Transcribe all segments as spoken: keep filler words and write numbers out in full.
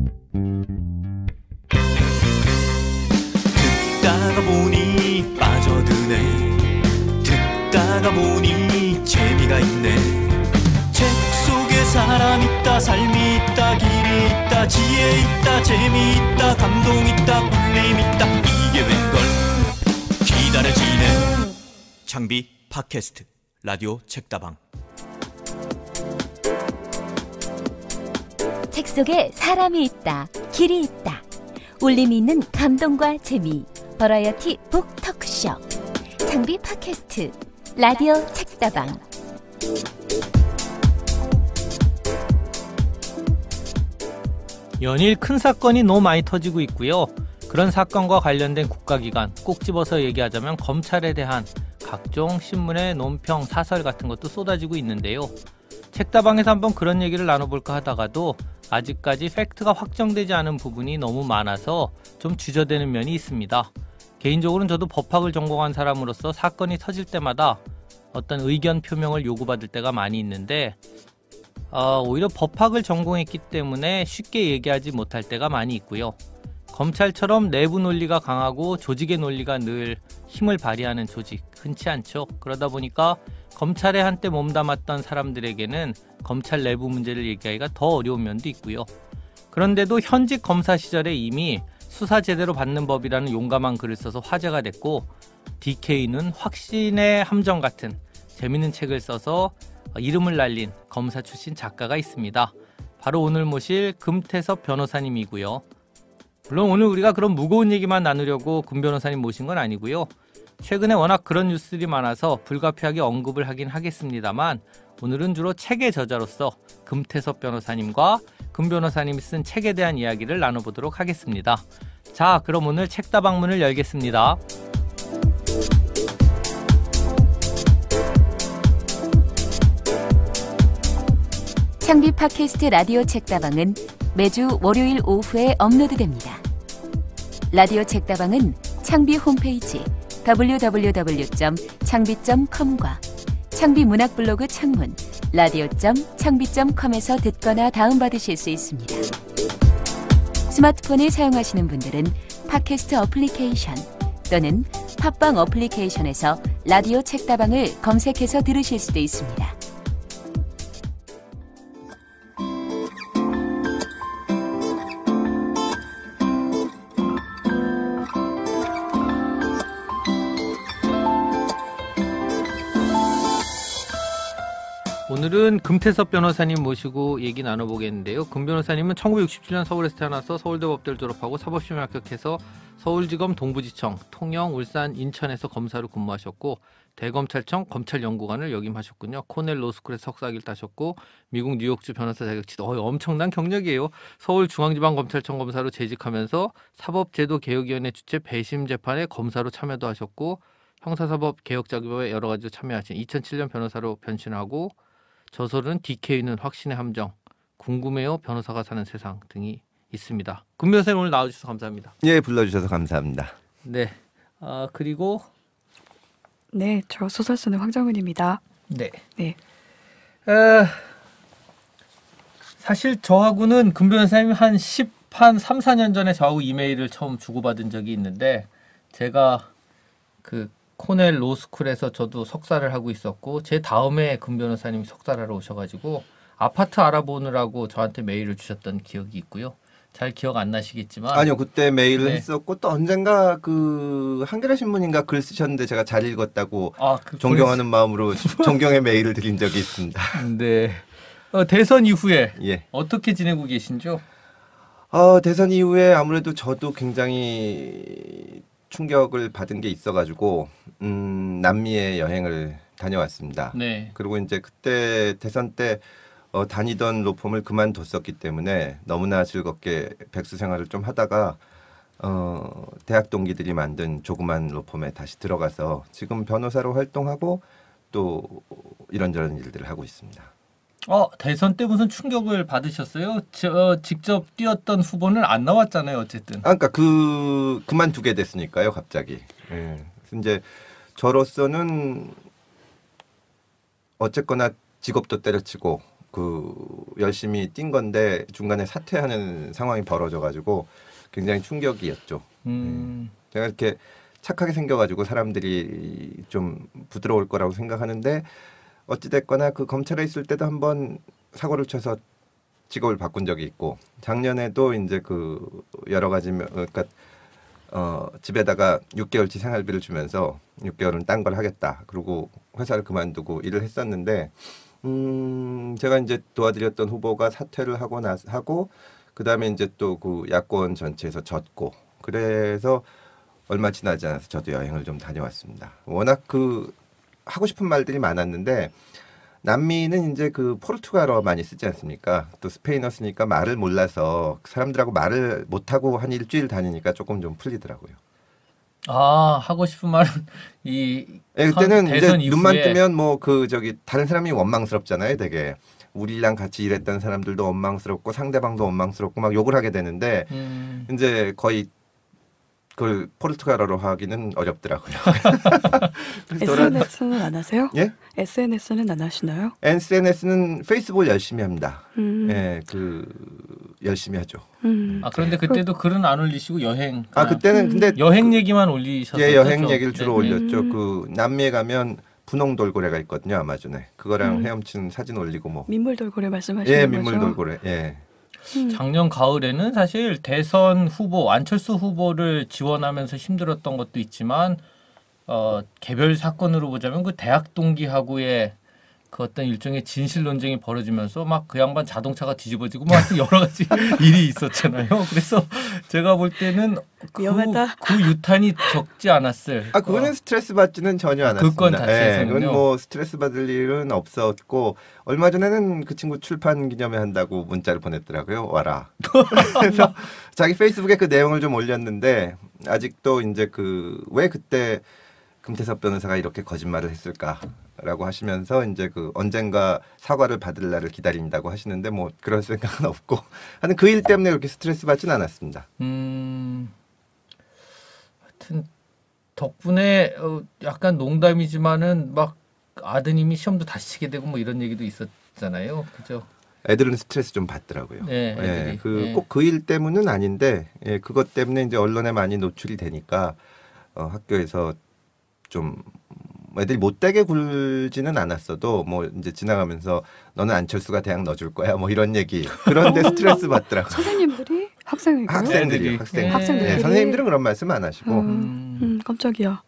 듣다가 보니 빠져드네. 듣다가 보니 재미가 있네. 책 속에 사람 있다, 삶이 있다, 길이 있다, 지혜 있다, 재미 있다, 감동 있다, 울림 있다. 이게 웬걸 기다려지네. 장비 팟캐스트 라디오 책다방. 책 속에 사람이 있다, 길이 있다, 울림이 있는 감동과 재미, 버라이어티 북 토크쇼 장비 팟캐스트 라디오 책다방. 연일 큰 사건이 너무 많이 터지고 있고요. 그런 사건과 관련된 국가기관, 꼭 집어서 얘기하자면 검찰에 대한 각종 신문의 논평, 사설 같은 것도 쏟아지고 있는데요. 책다방에서 한번 그런 얘기를 나눠볼까 하다가도 아직까지 팩트가 확정되지 않은 부분이 너무 많아서 좀 주저되는 면이 있습니다. 개인적으로는 저도 법학을 전공한 사람으로서 사건이 터질 때마다 어떤 의견 표명을 요구받을 때가 많이 있는데 어, 오히려 법학을 전공했기 때문에 쉽게 얘기하지 못할 때가 많이 있고요. 검찰처럼 내부 논리가 강하고 조직의 논리가 늘 힘을 발휘하는 조직, 흔치 않죠. 그러다 보니까 검찰에 한때 몸담았던 사람들에게는 검찰 내부 문제를 얘기하기가 더 어려운 면도 있고요. 그런데도 현직 검사 시절에 이미 수사 제대로 받는 법이라는 용감한 글을 써서 화제가 됐고, 디케이는 확신의 함정 같은 재밌는 책을 써서 이름을 날린 검사 출신 작가가 있습니다. 바로 오늘 모실 금태섭 변호사님이고요. 물론 오늘 우리가 그런 무거운 얘기만 나누려고 금 변호사님 모신 건 아니고요. 최근에 워낙 그런 뉴스들이 많아서 불가피하게 언급을 하긴 하겠습니다만, 오늘은 주로 책의 저자로서 금태섭 변호사님과 금 변호사님이 쓴 책에 대한 이야기를 나눠보도록 하겠습니다. 자, 그럼 오늘 책다방문을 열겠습니다. 창비 팟캐스트 라디오 책다방은 매주 월요일 오후에 업로드됩니다. 라디오 책다방은 창비 홈페이지 더블유 더블유 더블유 점 창비 점 컴과 창비 문학 블로그 창문 라디오 점 창비 점 컴에서 듣거나 다운받으실 수 있습니다. 스마트폰을 사용하시는 분들은 팟캐스트 어플리케이션 또는 팟빵 어플리케이션에서 라디오 책다방을 검색해서 들으실 수도 있습니다. 오늘은 금태섭 변호사님 모시고 얘기 나눠보겠는데요. 금 변호사님은 천구백육십칠 년 서울에서 태어나서 서울대 법대를 졸업하고 사법시험에 합격해서 서울지검 동부지청, 통영, 울산, 인천에서 검사로 근무하셨고, 대검찰청 검찰연구관을 역임하셨군요. 코넬 로스쿨에서 석사학위를 따셨고, 미국 뉴욕주 변호사 자격증, 어, 엄청난 경력이에요. 서울중앙지방검찰청 검사로 재직하면서 사법제도개혁위원회 주최 배심 재판에 검사로 참여도 하셨고, 형사사법개혁작업에 여러 가지로 참여하신 이천칠 년 변호사로 변신하고, 저서는 디케이는 확신의 함정, 궁금해요 변호사가 사는 세상 등이 있습니다. 금 변호사님 오늘 나와주셔서 감사합니다. 예, 불러주셔서 감사합니다. 네, 아, 그리고 네, 저 소설 쓰는 황정은입니다. 네, 네. 에, 사실 저하고는 금 변호사님 한 십, 한 삼, 사 년 전에 저하고 이메일을 처음 주고받은 적이 있는데, 제가 그 코넬 로스쿨에서 저도 석사를 하고 있었고, 제 다음에 금 변호사님이 석사를 하러 오셔가지고 아파트 알아보느라고 저한테 메일을 주셨던 기억이 있고요. 잘 기억 안 나시겠지만, 아니요, 그때 메일을 네. 했었고, 또 언젠가 그 한겨레 신문인가 글 쓰셨는데 제가 잘 읽었다고 아, 그 존경하는 마음으로 존경의 메일을 드린 적이 있습니다. 네. 어, 대선 이후에 예. 어떻게 지내고 계신지요? 어, 대선 이후에 아무래도 저도 굉장히 충격을 받은 게 있어가지고 음, 남미에 여행을 다녀왔습니다. 네. 그리고 이제 그때 대선 때 어, 다니던 로펌을 그만뒀었기 때문에 너무나 즐겁게 백수 생활을 좀 하다가 어, 대학 동기들이 만든 조그만 로펌에 다시 들어가서 지금 변호사로 활동하고 또 이런저런 일들을 하고 있습니다. 어, 대선 때 무슨 충격을 받으셨어요? 저, 직접 뛰었던 후보는 안 나왔잖아요, 어쨌든. 아, 그러니까 그 그만두게 됐으니까요, 갑자기. 예. 그래서 이제 저로서는 어쨌거나 직업도 때려치고 그 열심히 뛴 건데 중간에 사퇴하는 상황이 벌어져가지고 굉장히 충격이었죠. 음. 네. 제가 이렇게 착하게 생겨가지고 사람들이 좀 부드러울 거라고 생각하는데 어찌됐거나 그 검찰에 있을 때도 한번 사고를 쳐서 직업을 바꾼 적이 있고 작년에도 이제 그 여러 가지 그러니까 어 집에다가 육 개월치 생활비를 주면서 육 개월은 딴 걸 하겠다. 그리고 회사를 그만두고 일을 했었는데 음 제가 이제 도와드렸던 후보가 사퇴를 하고 나 하고 그다음에 이제 또 그 야권 전체에서 졌고 그래서 얼마 지나지 않아서 저도 여행을 좀 다녀왔습니다. 워낙 그 하고 싶은 말들이 많았는데 남미는 이제 그 포르투갈어 많이 쓰지 않습니까? 또 스페인어 쓰니까 말을 몰라서 사람들하고 말을 못하고 한 일주일 다니니까 조금 좀 풀리더라고요. 아 하고 싶은 말은 이 예, 그때는 선, 이제 대선 눈만 이후에 뜨면 뭐 그 저기 다른 사람이 원망스럽잖아요, 되게. 우리랑 같이 일했던 사람들도 원망스럽고 상대방도 원망스럽고 막 욕을 하게 되는데 음. 이제 거의 그걸 포르투갈어로 하기는 어렵더라고요. 에스엔에스는 안 하세요? 예? 에스엔에스는 안 하시나요? 에스엔에스는 페이스북을 열심히 합니다. 음. 예, 그 열심히 하죠. 음. 아 그런데 그때도 글은 안 올리시고 여행 아 그때는 근데 여행 얘기만 올리셨었죠? 예, 여행 얘기를 주로 네. 올렸죠. 음. 그 남미에 가면 분홍 돌고래가 있거든요, 아마존에. 그거랑 음. 헤엄치는 사진 올리고 뭐. 민물 돌고래 말씀하시는 예, 거죠? 민물 돌고래. 예. 음. 작년 가을에는 사실 대선 후보 안철수 후보를 지원하면서 힘들었던 것도 있지만 어, 개별 사건으로 보자면 그 대학 동기하고의 그 어떤 일종의 진실 논쟁이 벌어지면서 막 그 양반 자동차가 뒤집어지고 막 하여튼 여러 가지 일이 있었잖아요. 그래서 제가 볼 때는 그, 위험하다. 그 유탄이 적지 않았을. 아, 그거는 어, 스트레스 받지는 전혀 아, 않았습니다. 그건 자체에서는요? 예, 그건 뭐 스트레스 받을 일은 없었고 얼마 전에는 그 친구 출판 기념회 한다고 문자를 보냈더라고요. 와라. 그래서 자기 페이스북에 그 내용을 좀 올렸는데 아직도 이제 그 왜 그때 금태섭 변호사가 이렇게 거짓말을 했을까라고 하시면서 이제 그 언젠가 사과를 받을 날을 기다린다고 하시는데 뭐 그럴 생각은 없고 하여튼 그 일 때문에 그렇게 스트레스 받진 않았습니다. 음, 하여튼 덕분에 어, 약간 농담이지만은 막 아드님이 시험도 다시 치게 되고 뭐 이런 얘기도 있었잖아요. 그죠? 애들은 스트레스 좀 받더라고요. 네, 애들이. 그 네. 꼭 그 일 때문은 아닌데 예, 그것 때문에 이제 언론에 많이 노출이 되니까 어, 학교에서 좀 애들이 못되게 굴지는 않았어도 뭐 이제 지나가면서 너는 안철수가 대학 넣어줄 거야 뭐 이런 얘기 그런데 스트레스 받더라고요. 선생님들이 학생이고요? 학생들이 애들이. 학생 네. 학생들끼리? 예, 선생님들은 그런 말씀 안 하시고 음, 음. 음, 깜짝이야.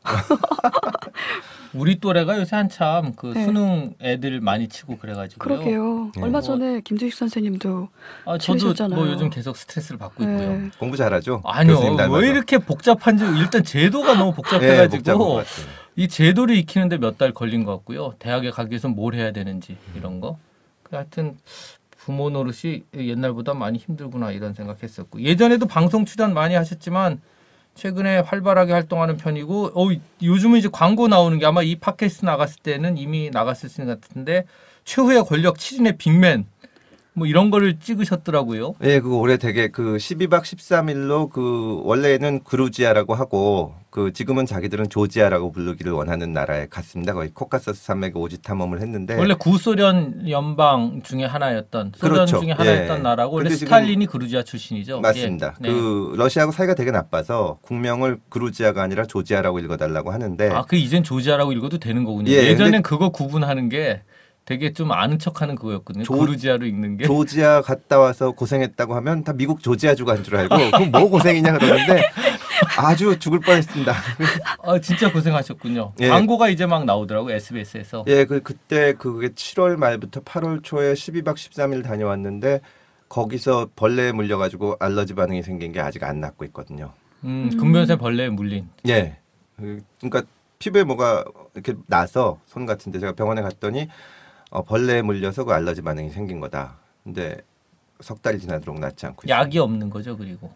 우리 또래가 요새 한참 그 네. 수능 애들 많이 치고 그래가지고요. 그러게요. 네. 얼마 전에 김주식 선생님도 아, 저도 치르셨잖아요. 뭐 요즘 계속 스트레스를 받고 있고요. 네. 공부 잘하죠. 아니요, 교수님 닮아서. 왜 이렇게 복잡한지 일단 제도가 너무 예, 복잡해가지고 복잡한 것 같아요. 이 제도를 익히는데 몇 달 걸린 것 같고요. 대학에 가기 위해서 뭘 해야 되는지 이런 거. 하여튼 부모 노릇이 옛날보다 많이 힘들구나 이런 생각했었고 예전에도 방송 출연 많이 하셨지만 최근에 활발하게 활동하는 편이고 어, 요즘은 이제 광고 나오는 게 아마 이 팟캐스트 나갔을 때는 이미 나갔을 것 같은데 최후의 권력 칠인의 빅맨 뭐 이런 거를 찍으셨더라고요. 예, 그거 올해 되게 그 십이 박 십삼 일로 그 원래는 그루지아라고 하고 그 지금은 자기들은 조지아라고 부르기를 원하는 나라에 갔습니다. 거의 코카서스 산맥에 오지 탐험을 했는데 원래 구소련 연방 중에 하나였던 소련 그렇죠. 중에 하나였던 예. 나라고 원래 근데 지금 스탈린이 그루지아 출신이죠. 맞습니다. 예. 네. 그 러시아하고 사이가 되게 나빠서 국명을 그루지아가 아니라 조지아라고 읽어달라고 하는데 아, 그 이젠 조지아라고 읽어도 되는 거군요. 예, 예, 전엔 근데- 그거 구분하는 게 되게 좀 아는 척하는 그거였거든요. 조- 그루지아로 읽는 게. 조지아 갔다 와서 고생했다고 하면 다 미국 조지아주 간 줄 알고 그럼 뭐 고생이냐 그러는데 아주 죽을 뻔했습니다. 아, 진짜 고생하셨군요. 예. 광고가 이제 막 나오더라고 에스비에스에서. 예, 그 그때 그게 칠월 말부터 팔월 초에 십이 박 십삼 일 다녀왔는데 거기서 벌레에 물려가지고 알러지 반응이 생긴 게 아직 안 낫고 있거든요. 음, 근면세 벌레에 물린. 예, 그- 그러니까 피부에 뭐가 이렇게 나서 손 같은데 제가 병원에 갔더니 어, 벌레에 물려서 그 알러지 반응이 생긴 거다. 근데 석 달이 지나도록 낫지 않고 있어요. 약이 없는 거죠, 그리고.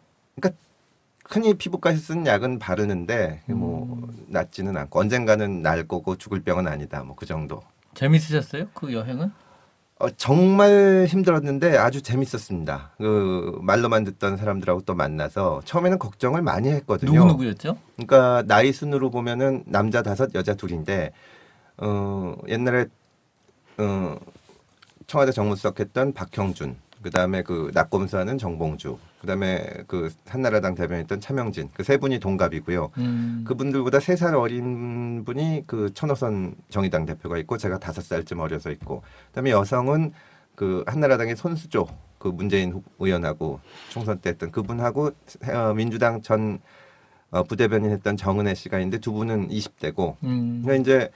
흔히 피부과에서 쓰는 약은 바르는데 뭐 낫지는 않고 언젠가는 날 거고 죽을 병은 아니다. 뭐 그 정도. 재밌으셨어요? 그 여행은? 어, 정말 힘들었는데 아주 재밌었습니다. 그 말로만 듣던 사람들하고 또 만나서 처음에는 걱정을 많이 했거든요. 누구 누구였죠? 그러니까 나이 순으로 보면은 남자 다섯 여자 둘인데 어, 옛날에 어, 청와대 정무수석 했던 박형준, 그다음에 그 낙검수하는 정봉주, 그다음에 그 한나라당 대변했던 차명진, 그 세 분이 동갑이고요. 음. 그분들보다 세 살 어린 분이 그 천호선 정의당 대표가 있고 제가 다섯 살쯤 어려서 있고, 그다음에 여성은 그 한나라당의 손수조 그 문재인 후- 의원하고 총선 때 했던 그분하고 어, 민주당 전 어, 부대변인 했던 정은혜 씨가 있는데 두 분은 이십 대고, 음. 그러니까 이제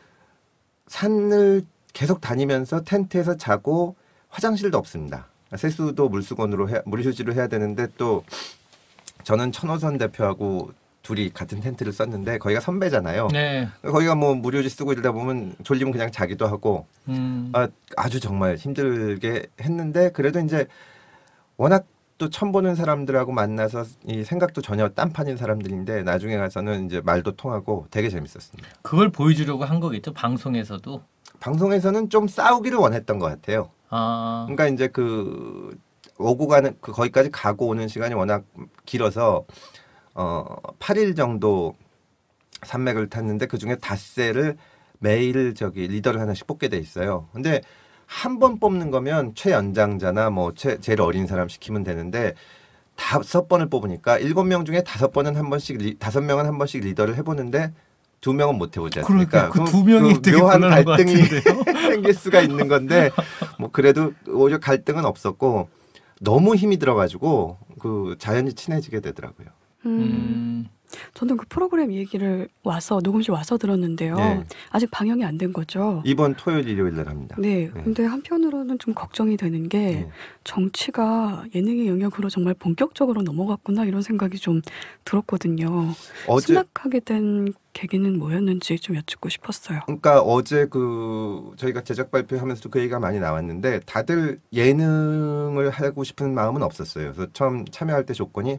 산을 계속 다니면서 텐트에서 자고 화장실도 없습니다. 세수도 물수건으로 해, 물휴지로 해야 되는데 또 저는 천호선 대표하고 둘이 같은 텐트를 썼는데 거기가 선배잖아요. 네. 거기가 뭐 무료지 쓰고 이러다 보면 졸리면 그냥 자기도 하고 음. 아, 아주 정말 힘들게 했는데 그래도 이제 워낙 또 처음 보는 사람들하고 만나서 이 생각도 전혀 딴판인 사람들인데 나중에 가서는 이제 말도 통하고 되게 재밌었습니다. 그걸 보여주려고 한 거겠죠. 방송에서도. 방송에서는 좀 싸우기를 원했던 것 같아요. 아. 그러니까 이제 그 오고 가는 그 거기까지 가고 오는 시간이 워낙 길어서 어 팔 일 정도 산맥을 탔는데 그 중에 닷새를 매일 저기 리더를 하나씩 뽑게 돼 있어요. 근데 한 번 뽑는 거면 최연장자나 뭐 최, 제일 어린 사람 시키면 되는데 다섯 번을 뽑으니까 일곱 명 중에 다섯 번은 한 번씩 리, 다섯 명은 한 번씩 리더를 해보는데 두 명은 못 해보지 않습니까? 그러니까 그 두 명이 그 되게 묘한 곤란한 것 갈등이 같은데요. 생길 수가 있는 건데 뭐 그래도 오히려 갈등은 없었고 너무 힘이 들어가지고 그 자연히 친해지게 되더라고요. 음, 음. 저는 그 프로그램 얘기를 와서 녹음실 와서 들었는데요. 네. 아직 방영이 안 된 거죠. 이번 토요일 일요일 날 합니다. 네. 네. 근데 한편으로는 좀 걱정이 되는 게 네. 정치가 예능의 영역으로 정말 본격적으로 넘어갔구나 이런 생각이 좀 들었거든요. 어제 승낙하게 된 계기는 뭐였는지 좀 여쭙고 싶었어요. 그러니까 어제 그 저희가 제작 발표하면서도 그 얘기가 많이 나왔는데 다들 예능을 하고 싶은 마음은 없었어요. 그래서 처음 참여할 때 조건이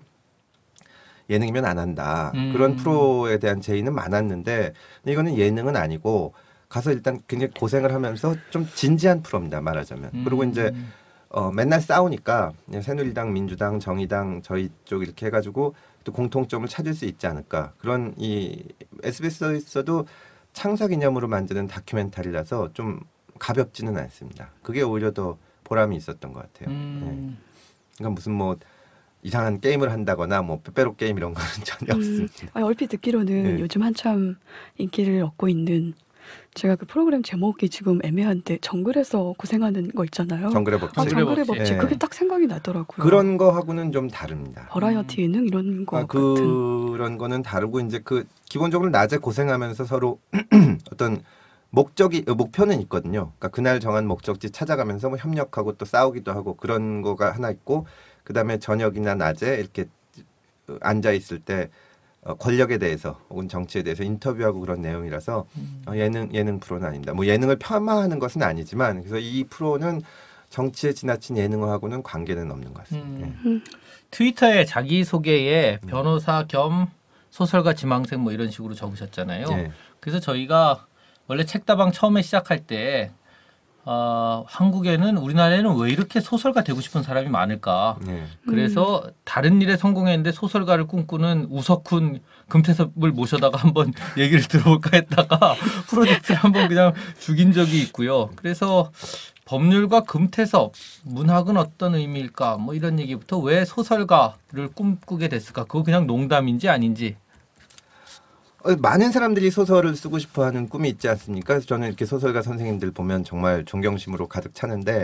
예능이면 안 한다. 음. 그런 프로에 대한 제의는 많았는데 이거는 예능은 아니고 가서 일단 굉장히 고생을 하면서 좀 진지한 프로입니다. 말하자면. 음. 그리고 이제 어, 맨날 싸우니까 그냥 새누리당, 민주당, 정의당 저희 쪽 이렇게 해가지고 또 공통점을 찾을 수 있지 않을까. 그런 이 에스비에스에서도 창사 기념으로 만드는 다큐멘터리라서 좀 가볍지는 않습니다. 그게 오히려 더 보람이 있었던 것 같아요. 음. 네. 그러니까 무슨 뭐 이상한 게임을 한다거나 뭐 빼빼로 게임 이런 거는 전혀 음, 없습니다. 아, 얼핏 듣기로는 네. 요즘 한참 인기를 얻고 있는 제가 그 프로그램 제목이 지금 애매한데 정글에서 고생하는 거 있잖아요. 정글의 아, 법칙. 정글의 정글의 법칙. 법칙. 네. 그게 딱 생각이 나더라고요. 그런 거하고는 좀 다릅니다. 버라이어티 예능 이런 거 아, 같은. 그런 거는 다르고 이제 그 기본적으로 낮에 고생하면서 서로 어떤 목적이 어, 목표는 있거든요. 그러니까 그날 정한 목적지 찾아가면서 뭐 협력하고 또 싸우기도 하고 그런 거가 하나 있고 그다음에 저녁이나 낮에 이렇게 앉아 있을 때 어, 권력에 대해서 혹은 정치에 대해서 인터뷰하고 그런 내용이라서 음. 어, 예능 예능 프로는 아닙니다. 뭐 예능을 폄하하는 것은 아니지만 그래서 이 프로는 정치에 지나친 예능하고는 관계는 없는 것 같습니다. 음. 네. 음, 트위터에 자기소개에 변호사 겸 소설가 지망생 뭐 이런 식으로 적으셨잖아요. 네. 그래서 저희가 원래 책다방 처음에 시작할 때 어, 한국에는 우리나라에는 왜 이렇게 소설가 되고 싶은 사람이 많을까? 네. 그래서 다른 일에 성공했는데 소설가를 꿈꾸는 우석훈 금태섭을 모셔다가 한번 얘기를 들어볼까 했다가 프로젝트를 한번 그냥 죽인 적이 있고요. 그래서 법률가 금태섭, 문학은 어떤 의미일까? 뭐 이런 얘기부터 왜 소설가를 꿈꾸게 됐을까? 그거 그냥 농담인지 아닌지. 어, 많은 사람들이 소설을 쓰고 싶어하는 꿈이 있지 않습니까? 그래서 저는 이렇게 소설가 선생님들 보면 정말 존경심으로 가득 차는데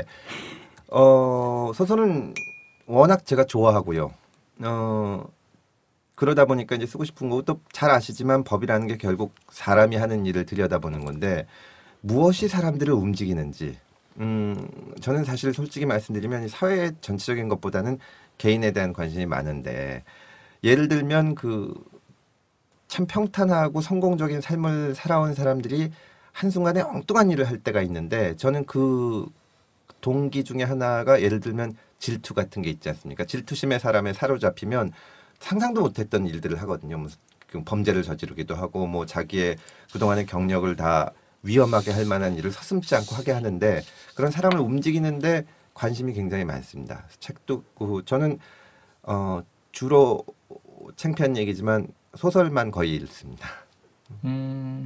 어, 소설은 워낙 제가 좋아하고요. 어, 그러다 보니까 이제 쓰고 싶은 거고 또 잘 아시지만 법이라는 게 결국 사람이 하는 일을 들여다보는 건데 무엇이 사람들을 움직이는지 음, 저는 사실 솔직히 말씀드리면 이 사회 전체적인 것보다는 개인에 대한 관심이 많은데 예를 들면 그 참 평탄하고 성공적인 삶을 살아온 사람들이 한순간에 엉뚱한 일을 할 때가 있는데 저는 그 동기 중에 하나가 예를 들면 질투 같은 게 있지 않습니까? 질투심의 사람에 사로잡히면 상상도 못했던 일들을 하거든요. 무슨 범죄를 저지르기도 하고 뭐 자기의 그동안의 경력을 다 위험하게 할 만한 일을 서슴지 않고 하게 하는데 그런 사람을 움직이는데 관심이 굉장히 많습니다. 책도 그 저는 어 주로 창피한 얘기지만 소설만 거의 읽습니다. 음,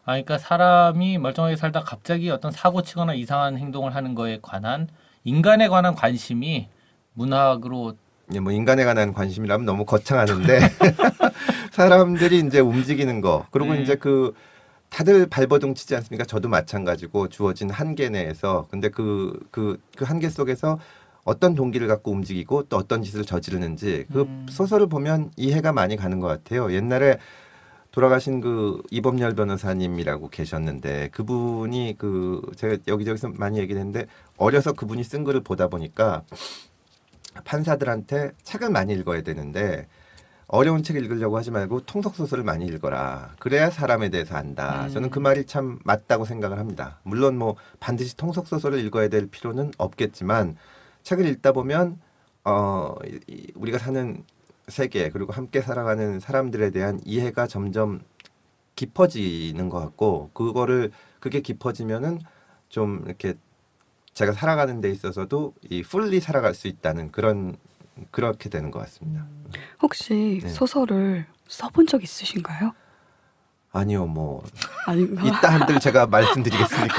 아, 그러니까 사람이 멀쩡하게 살다 갑자기 어떤 사고 치거나 이상한 행동을 하는 거에 관한 인간에 관한 관심이 문학으로 예, 뭐 인간에 관한 관심이라면 너무 거창하는데 사람들이 이제 움직이는 거 그리고 네. 이제 그 다들 발버둥 치지 않습니까? 저도 마찬가지고 주어진 한계 내에서 근데 그 그 그 한계 속에서 어떤 동기를 갖고 움직이고 또 어떤 짓을 저지르는지 그 음. 소설을 보면 이해가 많이 가는 것 같아요. 옛날에 돌아가신 그 이범열 변호사님이라고 계셨는데 그분이 그 제가 여기저기서 많이 얘기를 했는데 어려서 그분이 쓴 글을 보다 보니까 판사들한테 책을 많이 읽어야 되는데 어려운 책 읽으려고 하지 말고 통속 소설을 많이 읽어라. 그래야 사람에 대해서 안다. 음. 저는 그 말이 참 맞다고 생각을 합니다. 물론 뭐 반드시 통속 소설을 읽어야 될 필요는 없겠지만 책을 읽다 보면 어 이- 우리가 사는 세계 그리고 함께 살아가는 사람들에 대한 이해가 점점 깊어지는 것 같고 그거를 그게 깊어지면은 좀 이렇게 제가 살아가는 데 있어서도 이 풀리 살아갈 수 있다는 그런 그렇게 되는 것 같습니다. 혹시 네. 소설을 써본 적 있으신가요? 아니요, 뭐 아닌가? 있다 한들 제가 말씀드리겠습니까?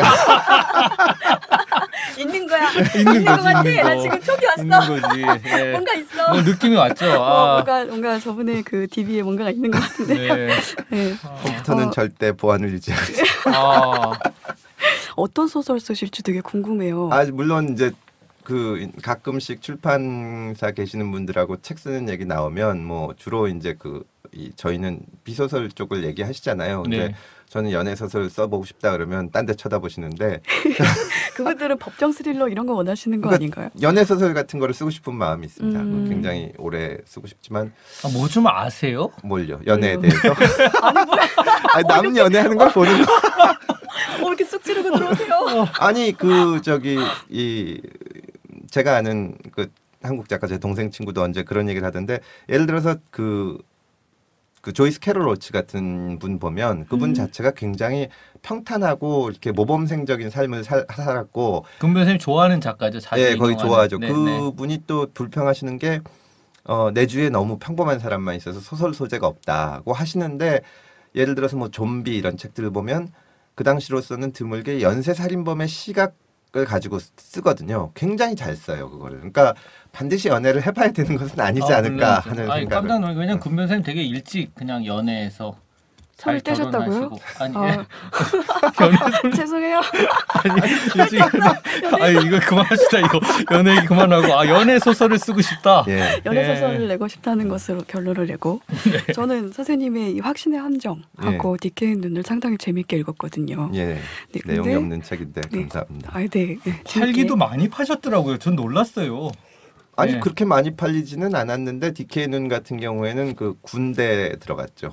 있는 거야. 있는 것 거지, 같아. 있는 나 거. 지금 촉이 왔어. 있는 거지. 예. 뭔가 있어. 뭐 느낌이 왔죠. 어, 아, 뭔가 뭔가 저번에 그 디비에 뭔가가 있는 것 같은데. 네. 네. 저는 어. 절대 보안을 유지하지. 아, 어떤 소설 쓰실지 되게 궁금해요. 아 물론 이제 그 가끔씩 출판사 계시는 분들하고 책 쓰는 얘기 나오면 뭐 주로 이제 그 이 저희는 비소설 쪽을 얘기하시잖아요. 근데 네. 저는 연애 소설 써보고 싶다 그러면 딴 데 쳐다보시는데 그분들은 법정 스릴러 이런 거 원하시는 거 그러니까 아닌가요? 연애 소설 같은 거를 쓰고 싶은 마음이 있습니다. 음. 굉장히 오래 쓰고 싶지만 아, 뭐 좀 아세요? 뭘요? 연애에 뭘요? 대해서. 아니, 남 연애하는 걸 보는 거. 어, 이렇게 쑥 지르고 들어오세요. 아니 그 저기 이 제가 아는 그 한국 작가 제 동생 친구도 언제 그런 얘기를 하던데 예를 들어서 그 그 조이스 캐롤 오츠 같은 분 보면 그분 음. 자체가 굉장히 평탄하고 이렇게 모범생적인 삶을 살, 살았고 금 변호사님 좋아하는 작가죠. 자주 예 거의 인용하는. 좋아하죠. 네, 네. 그분이 또 불평하시는 게 어, 내 주위에 너무 평범한 사람만 있어서 소설 소재가 없다고 하시는데 예를 들어서 뭐 좀비 이런 책들을 보면 그 당시로서는 드물게 연쇄 살인범의 시각을 가지고 쓰거든요. 굉장히 잘 써요 그거를. 그러니까 반드시 연애를 해봐야 되는 것은 아니지 아, 않을까 물론이죠. 하는 아니, 생각을. 깜짝 놀랐 왜냐면 금 변호사님 되게 일찍 그냥 연애에서 잘 손을 떼셨다고요? 결혼하시고 아니 아. 예. 연애 죄송해요. 아니 일찍 연애 아니 이거 그만합시다 이거 연애 얘기 그만하고 아 연애 소설을 쓰고 싶다. 예. 연애 예. 소설을 내고 싶다는 것으로 결론을 내고 네. 저는 선생님의 이 확신의 함정하고 디케이 눈을 상당히 재밌게 읽었거든요. 예. 네, 내용이 근데- 없는 책인데 네. 감사합니다. 아, 네. 네, 팔기도 재밌게. 많이 파셨더라고요. 전 놀랐어요. 아니 네. 그렇게 많이 팔리지는 않았는데 디케이 눈 같은 경우에는 그 군대에 들어갔죠.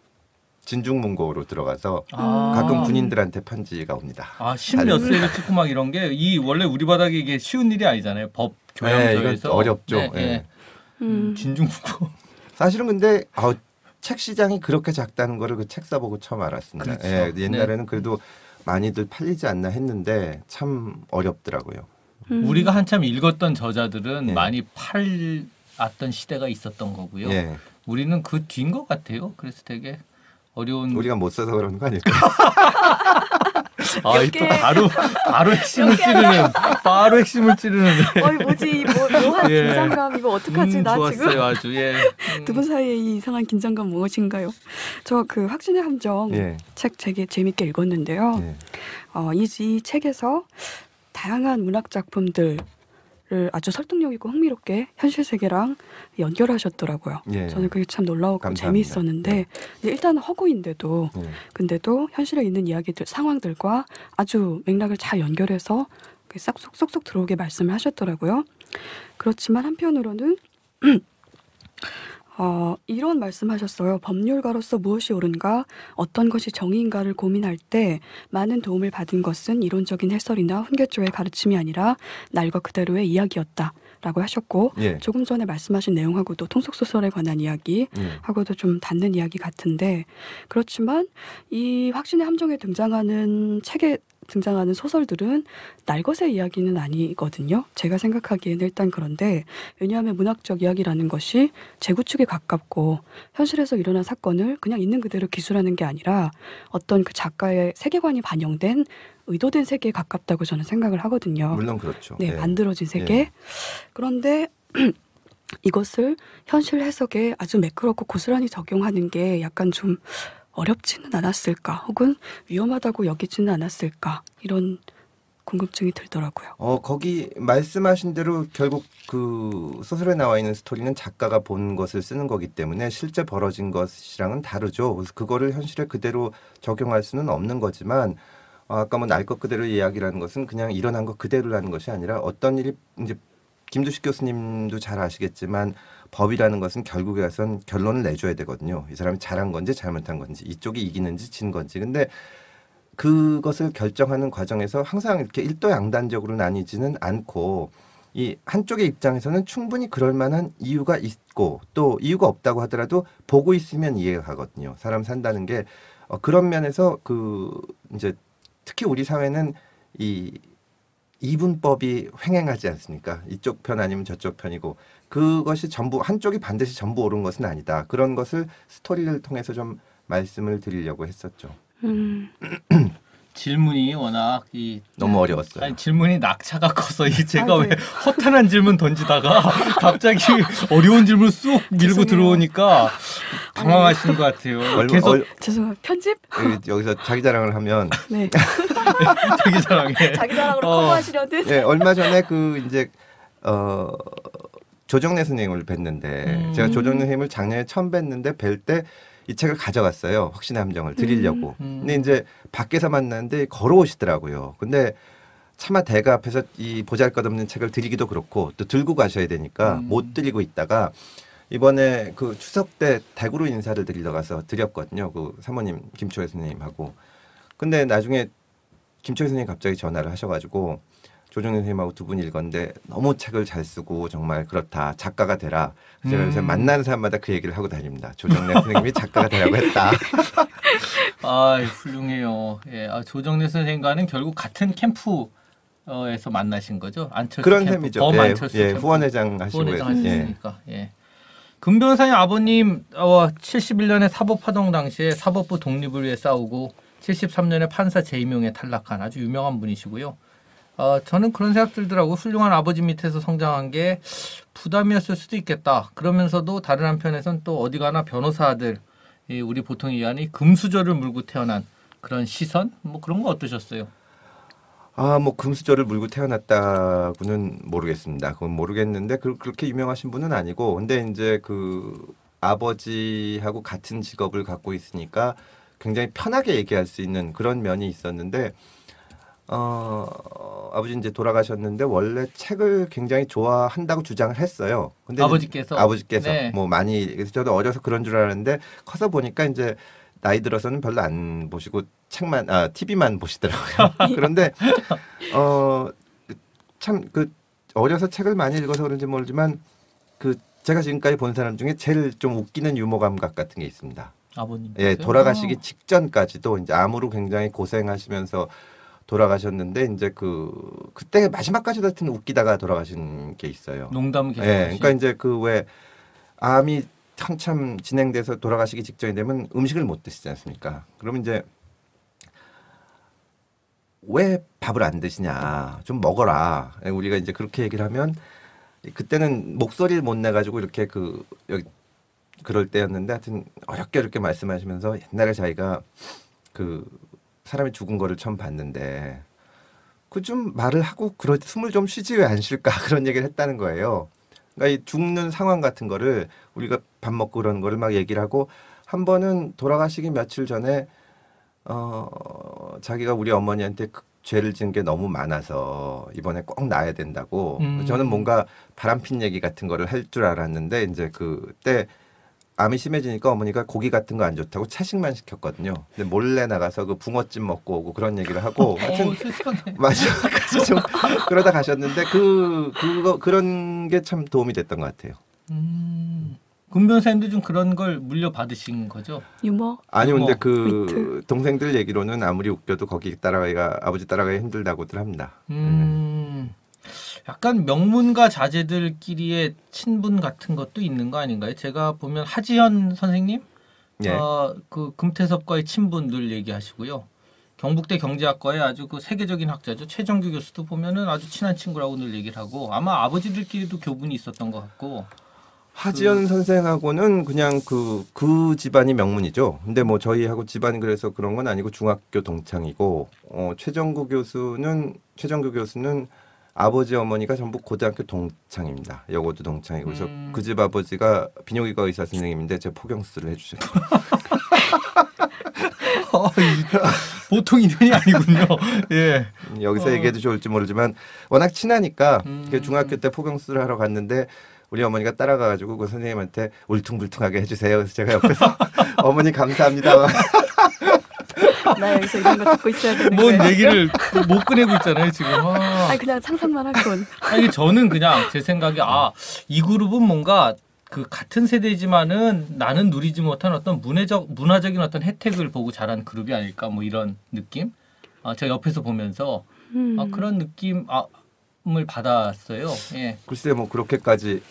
진중문고로 들어가서 아. 가끔 군인들한테 편지가 옵니다. 아, 십몇 세를 찍고 막 이런 게 이 원래 우리 바닥에 이게 쉬운 일이 아니잖아요. 법 네, 교양서에서 이건 어렵죠. 네, 네. 예. 음. 진중국고. 사실은 근데 아우, 책 시장이 그렇게 작다는 거를 그 책 써보고 처음 알았습니다. 그렇죠. 예, 옛날에는 그래도 많이들 팔리지 않나 했는데 참 어렵더라고요. 음. 우리가 한참 읽었던 저자들은 예. 많이 팔았던 시대가 있었던 거고요. 예, 우리는 그 뒤인 것 같아요. 그래서 되게 어려운. 우리가 못 써서 그런 거 아닐까? 아, 몇 또 개. 바로 바로 핵심을 몇 개 찌르는 바로 핵심을 찌르는데. 어이 뭐지 이 뭐, 묘한 예. 긴장감 이거 어떡하지 음, 나 좋았어요, 지금 아주 예. 음. 두 분 사이의 이 이상한 긴장감 무엇인가요? 저 그 확신의 함정 예, 책 되게 재밌게 읽었는데요. 예. 어, 이, 이 책에서 다양한 문학 작품들을 아주 설득력 있고 흥미롭게 현실 세계랑 연결하셨더라고요. 예. 저는 그게 참 놀라웠고 감사합니다. 재미있었는데 일단 허구인데도 예. 근데도 현실에 있는 이야기들 상황들과 아주 맥락을 잘 연결해서 싹 쏙쏙쏙 들어오게 말씀을 하셨더라고요. 그렇지만 한편으로는 어, 이런 말씀하셨어요. 법률가로서 무엇이 옳은가, 어떤 것이 정의인가를 고민할 때 많은 도움을 받은 것은 이론적인 해설이나 훈계조의 가르침이 아니라 날과 그대로의 이야기였다. 라고 하셨고 예. 조금 전에 말씀하신 내용하고도 통속소설에 관한 이야기 예. 하고도 좀 닿는 이야기 같은데 그렇지만 이 확신의 함정에 등장하는 책의 등장하는 소설들은 날것의 이야기는 아니거든요. 제가 생각하기에는 일단 그런데 왜냐하면 문학적 이야기라는 것이 재구축에 가깝고 현실에서 일어난 사건을 그냥 있는 그대로 기술하는 게 아니라 어떤 그 작가의 세계관이 반영된 의도된 세계에 가깝다고 저는 생각을 하거든요. 물론 그렇죠. 네, 예. 만들어진 세계. 예. 그런데 이것을 현실 해석에 아주 매끄럽고 고스란히 적용하는 게 약간 좀 어렵지는 않았을까 혹은 위험하다고 여기지는 않았을까 이런 궁금증이 들더라고요. 어 거기 말씀하신 대로 결국 그 소설에 나와 있는 스토리는 작가가 본 것을 쓰는 거기 때문에 실제 벌어진 것이랑은 다르죠. 그래서 그거를 현실에 그대로 적용할 수는 없는 거지만 어, 아까 뭐 날 것 그대로의 이야기라는 것은 그냥 일어난 것 그대로라는 것이 아니라 어떤 일이 이제 김두식 교수님도 잘 아시겠지만 법이라는 것은 결국에 가선 결론을 내줘야 되거든요. 이 사람이 잘한 건지 잘못한 건지 이쪽이 이기는지 진 건지. 근데 그것을 결정하는 과정에서 항상 이렇게 일도양단적으로 나뉘지는 않고 이 한쪽의 입장에서는 충분히 그럴 만한 이유가 있고 또 이유가 없다고 하더라도 보고 있으면 이해가 가거든요. 사람 산다는 게 어, 그런 면에서 그 이제 특히 우리 사회는 이 이분법이 횡행하지 않습니까? 이쪽 편 아니면 저쪽 편이고 그것이 전부 한쪽이 반드시 전부 옳은 것은 아니다. 그런 것을 스토리를 통해서 좀 말씀을 드리려고 했었죠. 음. 질문이 워낙 이 너무 어려웠어요. 아니, 질문이 낙차가 커서 이 제가 아, 왜 네. 허탄한 질문 던지다가 갑자기 어려운 질문 쑥 밀고 죄송해요. 들어오니까 당황하시는 것 같아요. 얼마, 계속 얼, 죄송해요. 편집? 여기- 여기서 자기 자랑을 하면 네. 되게 자랑해. 자기 자랑으로 어. 커버하시려는. 예, 얼마 전에 그 이제 어 조정래 선생님을 뵀는데 음. 제가 조정래 선생님을 작년에 처음 뵀는데 뵐 때 이 책을 가져갔어요. 확신의 함정을 드리려고. 음. 음. 근데 이제 밖에서 만났는데 걸어오시더라고요. 근데 차마 대가 앞에서 이 보잘것없는 책을 드리기도 그렇고 또 들고 가셔야 되니까 음. 못 드리고 있다가 이번에 그 추석 때 댁으로 인사를 드리러 가서 드렸거든요. 그 사모님 김초혜 선생님하고. 근데 나중에 김초혜 선생님이 갑자기 전화를 하셔가지고 조정래 선생님하고 두 분 읽었는데 너무 책을 잘 쓰고 정말 그렇다. 작가가 되라. 제가 요새 음. 만나는 사람마다 그 얘기를 하고 다닙니다. 조정래 선생님이 작가가 되라고 했다. 아 훌륭해요. 예, 아, 조정래 선생님과는 결국 같은 캠프에서 만나신 거죠? 안철수 그런 캠프, 셈이죠. 범 예, 안철수 예, 캠프. 후원회장 하시고 후원회장 예. 하셨으니까. 예. 금 변호사님 아버님 어, 칠십일 년에 사법파동 당시에 사법부 독립을 위해 싸우고 칠십삼 년에 판사 재임용에 탈락한 아주 유명한 분이시고요. 어, 저는 그런 생각 들더라고. 훌륭한 아버지 밑에서 성장한 게 부담이었을 수도 있겠다. 그러면서도 다른 한편에선 또 어디 가나 변호사들, 이 우리 보통 얘기하는 금수저를 물고 태어난 그런 시선? 뭐 그런 거 어떠셨어요? 아, 뭐 금수저를 물고 태어났다고는 모르겠습니다. 그건 모르겠는데 그, 그렇게 유명하신 분은 아니고, 근데 이제 그 아버지하고 같은 직업을 갖고 있으니까 굉장히 편하게 얘기할 수 있는 그런 면이 있었는데, 어, 아버지 이제 돌아가셨는데 원래 책을 굉장히 좋아한다고 주장을 했어요. 근데 아버지께서? 아버지께서 네. 뭐 많이 그래서 저도 어려서 그런 줄 알았는데 커서 보니까 이제 나이 들어서는 별로 안 보시고 책만 아 티비만 보시더라고요. 그런데 어 참 그 어려서 책을 많이 읽어서 그런지 모르지만 그 제가 지금까지 본 사람 중에 제일 좀 웃기는 유머 감각 같은 게 있습니다. 아버님. 예, 돌아가시기 직전까지도 이제 암으로 굉장히 고생하시면서 돌아가셨는데 이제 그 그때 마지막까지도 하여튼 웃기다가 돌아가신 게 있어요. 농담 계속. 예, 하시- 그러니까 이제 그 왜 암이 한참 진행돼서 돌아가시기 직전이 되면 음식을 못 드시지 않습니까? 그러면 이제 왜 밥을 안 드시냐? 좀 먹어라. 우리가 이제 그렇게 얘기를 하면 그때는 목소리를 못 내 가지고 이렇게 그 여기 그럴 때였는데 하여튼 어렵게 어렵게 말씀하시면서 옛날에 자기가 그 사람이 죽은 거를 처음 봤는데 그 좀 말을 하고 그러 숨을 좀 쉬지 왜 안 쉴까 그런 얘기를 했다는 거예요. 그러니까 이 죽는 상황 같은 거를 우리가 밥 먹고 그런 거를 막 얘기를 하고 한 번은 돌아가시기 며칠 전에 어 자기가 우리 어머니한테 그 죄를 지은 게 너무 많아서 이번에 꼭 나야 된다고 음. 저는 뭔가 바람핀 얘기 같은 거를 할 줄 알았는데 이제 그때 암이 심해지니까 어머니가 고기 같은 거 안 좋다고 채식만 시켰거든요. 근데 몰래 나가서 그 붕어찜 먹고 오고 그런 얘기를 하고 하여튼 어, 세상에. 마지막까지 좀 그러다 가셨는데 그 그거 그런 게 참 도움이 됐던 것 같아요. 음, 금 변호사님도 좀 그런 걸 물려받으신 거죠? 유머. 아니 근데 유머, 그 위트. 동생들 얘기로는 아무리 웃겨도 거기 따라가기가 아버지 따라가기 힘들다고들 합니다. 음, 약간 명문가 자제들끼리의 친분 같은 것도 있는 거 아닌가요? 제가 보면 하지연 선생님, 예. 어, 그 금태섭과의 친분 늘 얘기하시고요. 경북대 경제학과의 아주 그 세계적인 학자죠. 최정규 교수도 보면은 아주 친한 친구라고 늘 얘기를 하고 아마 아버지들끼리도 교분이 있었던 것 같고. 하지연 선생하고는 그냥 그, 그 집안이 명문이죠. 근데 뭐 저희하고 집안이 그래서 그런 건 아니고 중학교 동창이고, 어, 최정구 교수는, 최정구 교수는 아버지 어머니가 전부 고등학교 동창입니다. 여고도 동창이고. 그래서 음. 그 집 아버지가 비뇨기과 의사 선생님인데 제 포경수를 해주셨어요. 어, 보통 인연이 아니군요. 예. 여기서 어. 얘기해도 좋을지 모르지만 워낙 친하니까 음. 그 중학교 때 포경수를 하러 갔는데 우리 어머니가 따라가가지고 그 선생님한테 울퉁불퉁하게 해주세요. 그래서 제가 옆에서 어머니 감사합니다. 나 여기서 이런 거 듣고 있어야 되는 뭔 거예요. 얘기를 못 꺼내고 있잖아요, 지금. 아. 아니 그냥 상상만 하건. 아니, 저는 그냥 제 생각에, 아, 이 그룹은 뭔가 그 같은 세대지만은 나는 누리지 못한 어떤 문화적, 문화적인 어떤 혜택을 보고 자란 그룹이 아닐까, 뭐 이런 느낌? 아, 제가 옆에서 보면서 음. 아, 그런 느낌, 아, 을 받았어요. 예. 글쎄 뭐 그렇게까지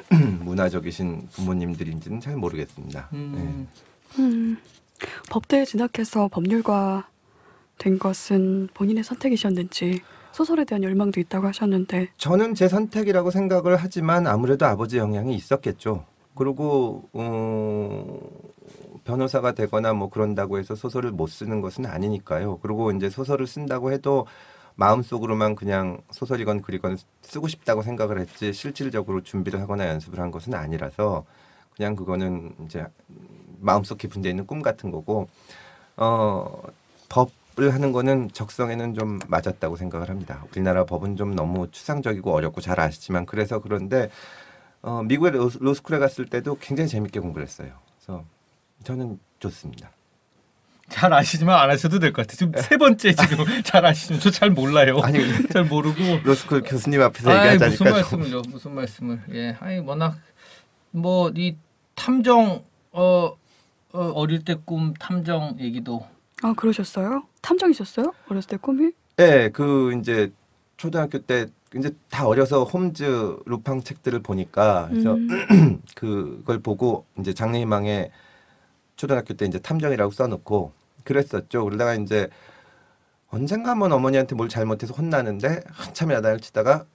문화적이신 부모님들인지는 잘 모르겠습니다. 음, 음. 법대에 진학해서 법률가 된 것은 본인의 선택이셨는지 소설에 대한 열망도 있다고 하셨는데 저는 제 선택이라고 생각을 하지만 아무래도 아버지 영향이 있었겠죠. 그리고 어, 변호사가 되거나 뭐 그런다고 해서 소설을 못 쓰는 것은 아니니까요. 그리고 이제 소설을 쓴다고 해도 마음속으로만 그냥 소설이건 글이건 쓰고 싶다고 생각을 했지 실질적으로 준비를 하거나 연습을 한 것은 아니라서 그냥 그거는 이제 마음속 깊은 데 있는 꿈 같은 거고 어, 법을 하는 거는 적성에는 좀 맞았다고 생각을 합니다. 우리나라 법은 좀 너무 추상적이고 어렵고 잘 아시지만 그래서 그런데 어, 미국의 로, 로스쿨에 갔을 때도 굉장히 재밌게 공부를 했어요. 그래서 저는 좋습니다. 잘 아시지만 안 하셔도 될 것 같아요. 지금 세 번째 지금 잘 아시지만 저 잘 몰라요. 아니 잘 모르고. 로스쿨 교수님 앞에서 아이, 얘기하자니까 무슨 좀. 말씀을요? 무슨 말씀을? 예, 아니 워낙 뭐 이 탐정 어, 어 어릴 때 꿈 탐정 얘기도. 아 그러셨어요? 탐정이셨어요? 어렸을 때 꿈이? 네, 그 이제 초등학교 때 이제 다 어려서 홈즈 루팡 책들을 보니까 그래서 음. 그걸 보고 이제 장래희망에 초등학교 때 이제 탐정이라고 써놓고 그랬었죠. 그러다가 이제 언젠가 한번 어머니한테 뭘 잘못해서 혼나는데 한참 야단을 치다가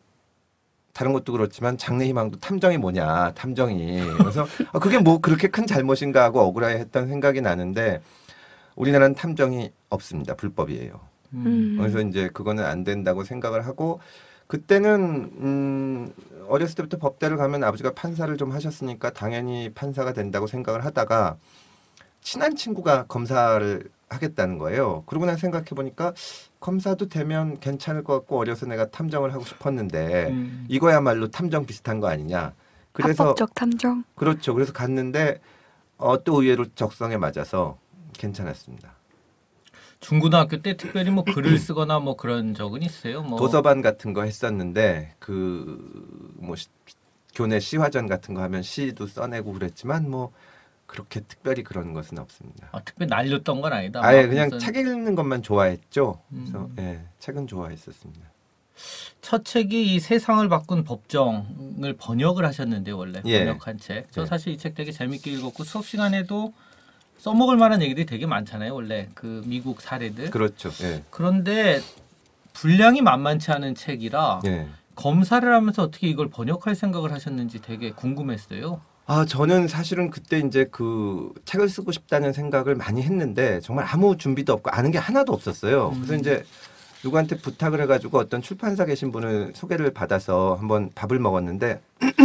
다른 것도 그렇지만 장래희망도 탐정이 뭐냐 탐정이 그래서 아, 그게 뭐 그렇게 큰 잘못인가 하고 억울해했던 생각이 나는데 우리나라는 탐정이 없습니다. 불법이에요. 음. 그래서 이제 그거는 안 된다고 생각을 하고 그때는 음 어렸을 때부터 법대를 가면 아버지가 판사를 좀 하셨으니까 당연히 판사가 된다고 생각을 하다가 친한 친구가 검사를 하겠다는 거예요. 그러고 난 생각해 보니까 검사도 되면 괜찮을 것 같고 어려서 내가 탐정을 하고 싶었는데 음. 이거야말로 탐정 비슷한 거 아니냐. 그래서 합법적 탐정. 그렇죠. 그래서 갔는데 어, 또 의외로 적성에 맞아서 괜찮았습니다. 중고등학교 때 특별히 뭐 글을 쓰거나 뭐 그런 적은 있어요? 뭐 도서반 같은 거 했었는데 그 뭐 교내 시화전 같은 거 하면 시도 써내고 그랬지만 뭐 그렇게 특별히 그런 것은 없습니다. 아, 특별히 날렸던 건 아니다. 아예 막 그냥 무슨 책 읽는 것만 좋아했죠. 그래서 음. 예, 책은 좋아했었습니다. 첫 책이 이 세상을 바꾼 법정을 번역을 하셨는데 원래 예. 번역한 책. 저 예. 사실 이 책 되게 재밌게 읽었고 수업 시간에도 써먹을 만한 얘기들이 되게 많잖아요. 원래 그 미국 사례들. 그렇죠. 예. 그런데 분량이 만만치 않은 책이라 예. 검사를 하면서 어떻게 이걸 번역할 생각을 하셨는지 되게 궁금했어요. 아, 저는 사실은 그때 이제 그 책을 쓰고 싶다는 생각을 많이 했는데 정말 아무 준비도 없고 아는 게 하나도 없었어요. 그래서 음. 이제 누구한테 부탁을 해가지고 어떤 출판사 계신 분을 소개를 받아서 한번 밥을 먹었는데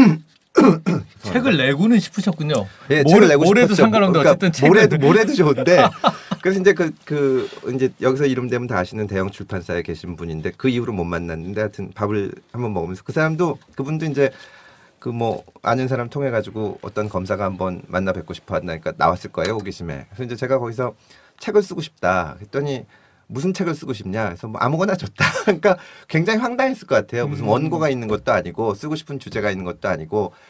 책을 내고는 싶으셨군요. 예, 모레, 책을 내고 모레도 싶었죠. 상관없는데 그러니까 어쨌든 책을 모레도 모레도 좋은데 그래서 이제 그, 그 이제 여기서 이름 되면 다 아시는 대형 출판사에 계신 분인데 그 이후로 못 만났는데 하여튼 밥을 한번 먹으면서 그 사람도 그분도 이제 그 뭐 아는 사람 통해 가지고 어떤 검사가 한번 만나 뵙고 싶어 한다니까 나왔을 거예요 호기심에. 그래서 이제 제가 거기서 책을 쓰고 싶다 했더니 무슨 책을 쓰고 싶냐 그래서 뭐 아무거나 좋다. 그러니까 굉장히 황당했을 것 같아요. 무슨 음. 원고가 있는 것도 아니고 쓰고 싶은 주제가 있는 것도 아니고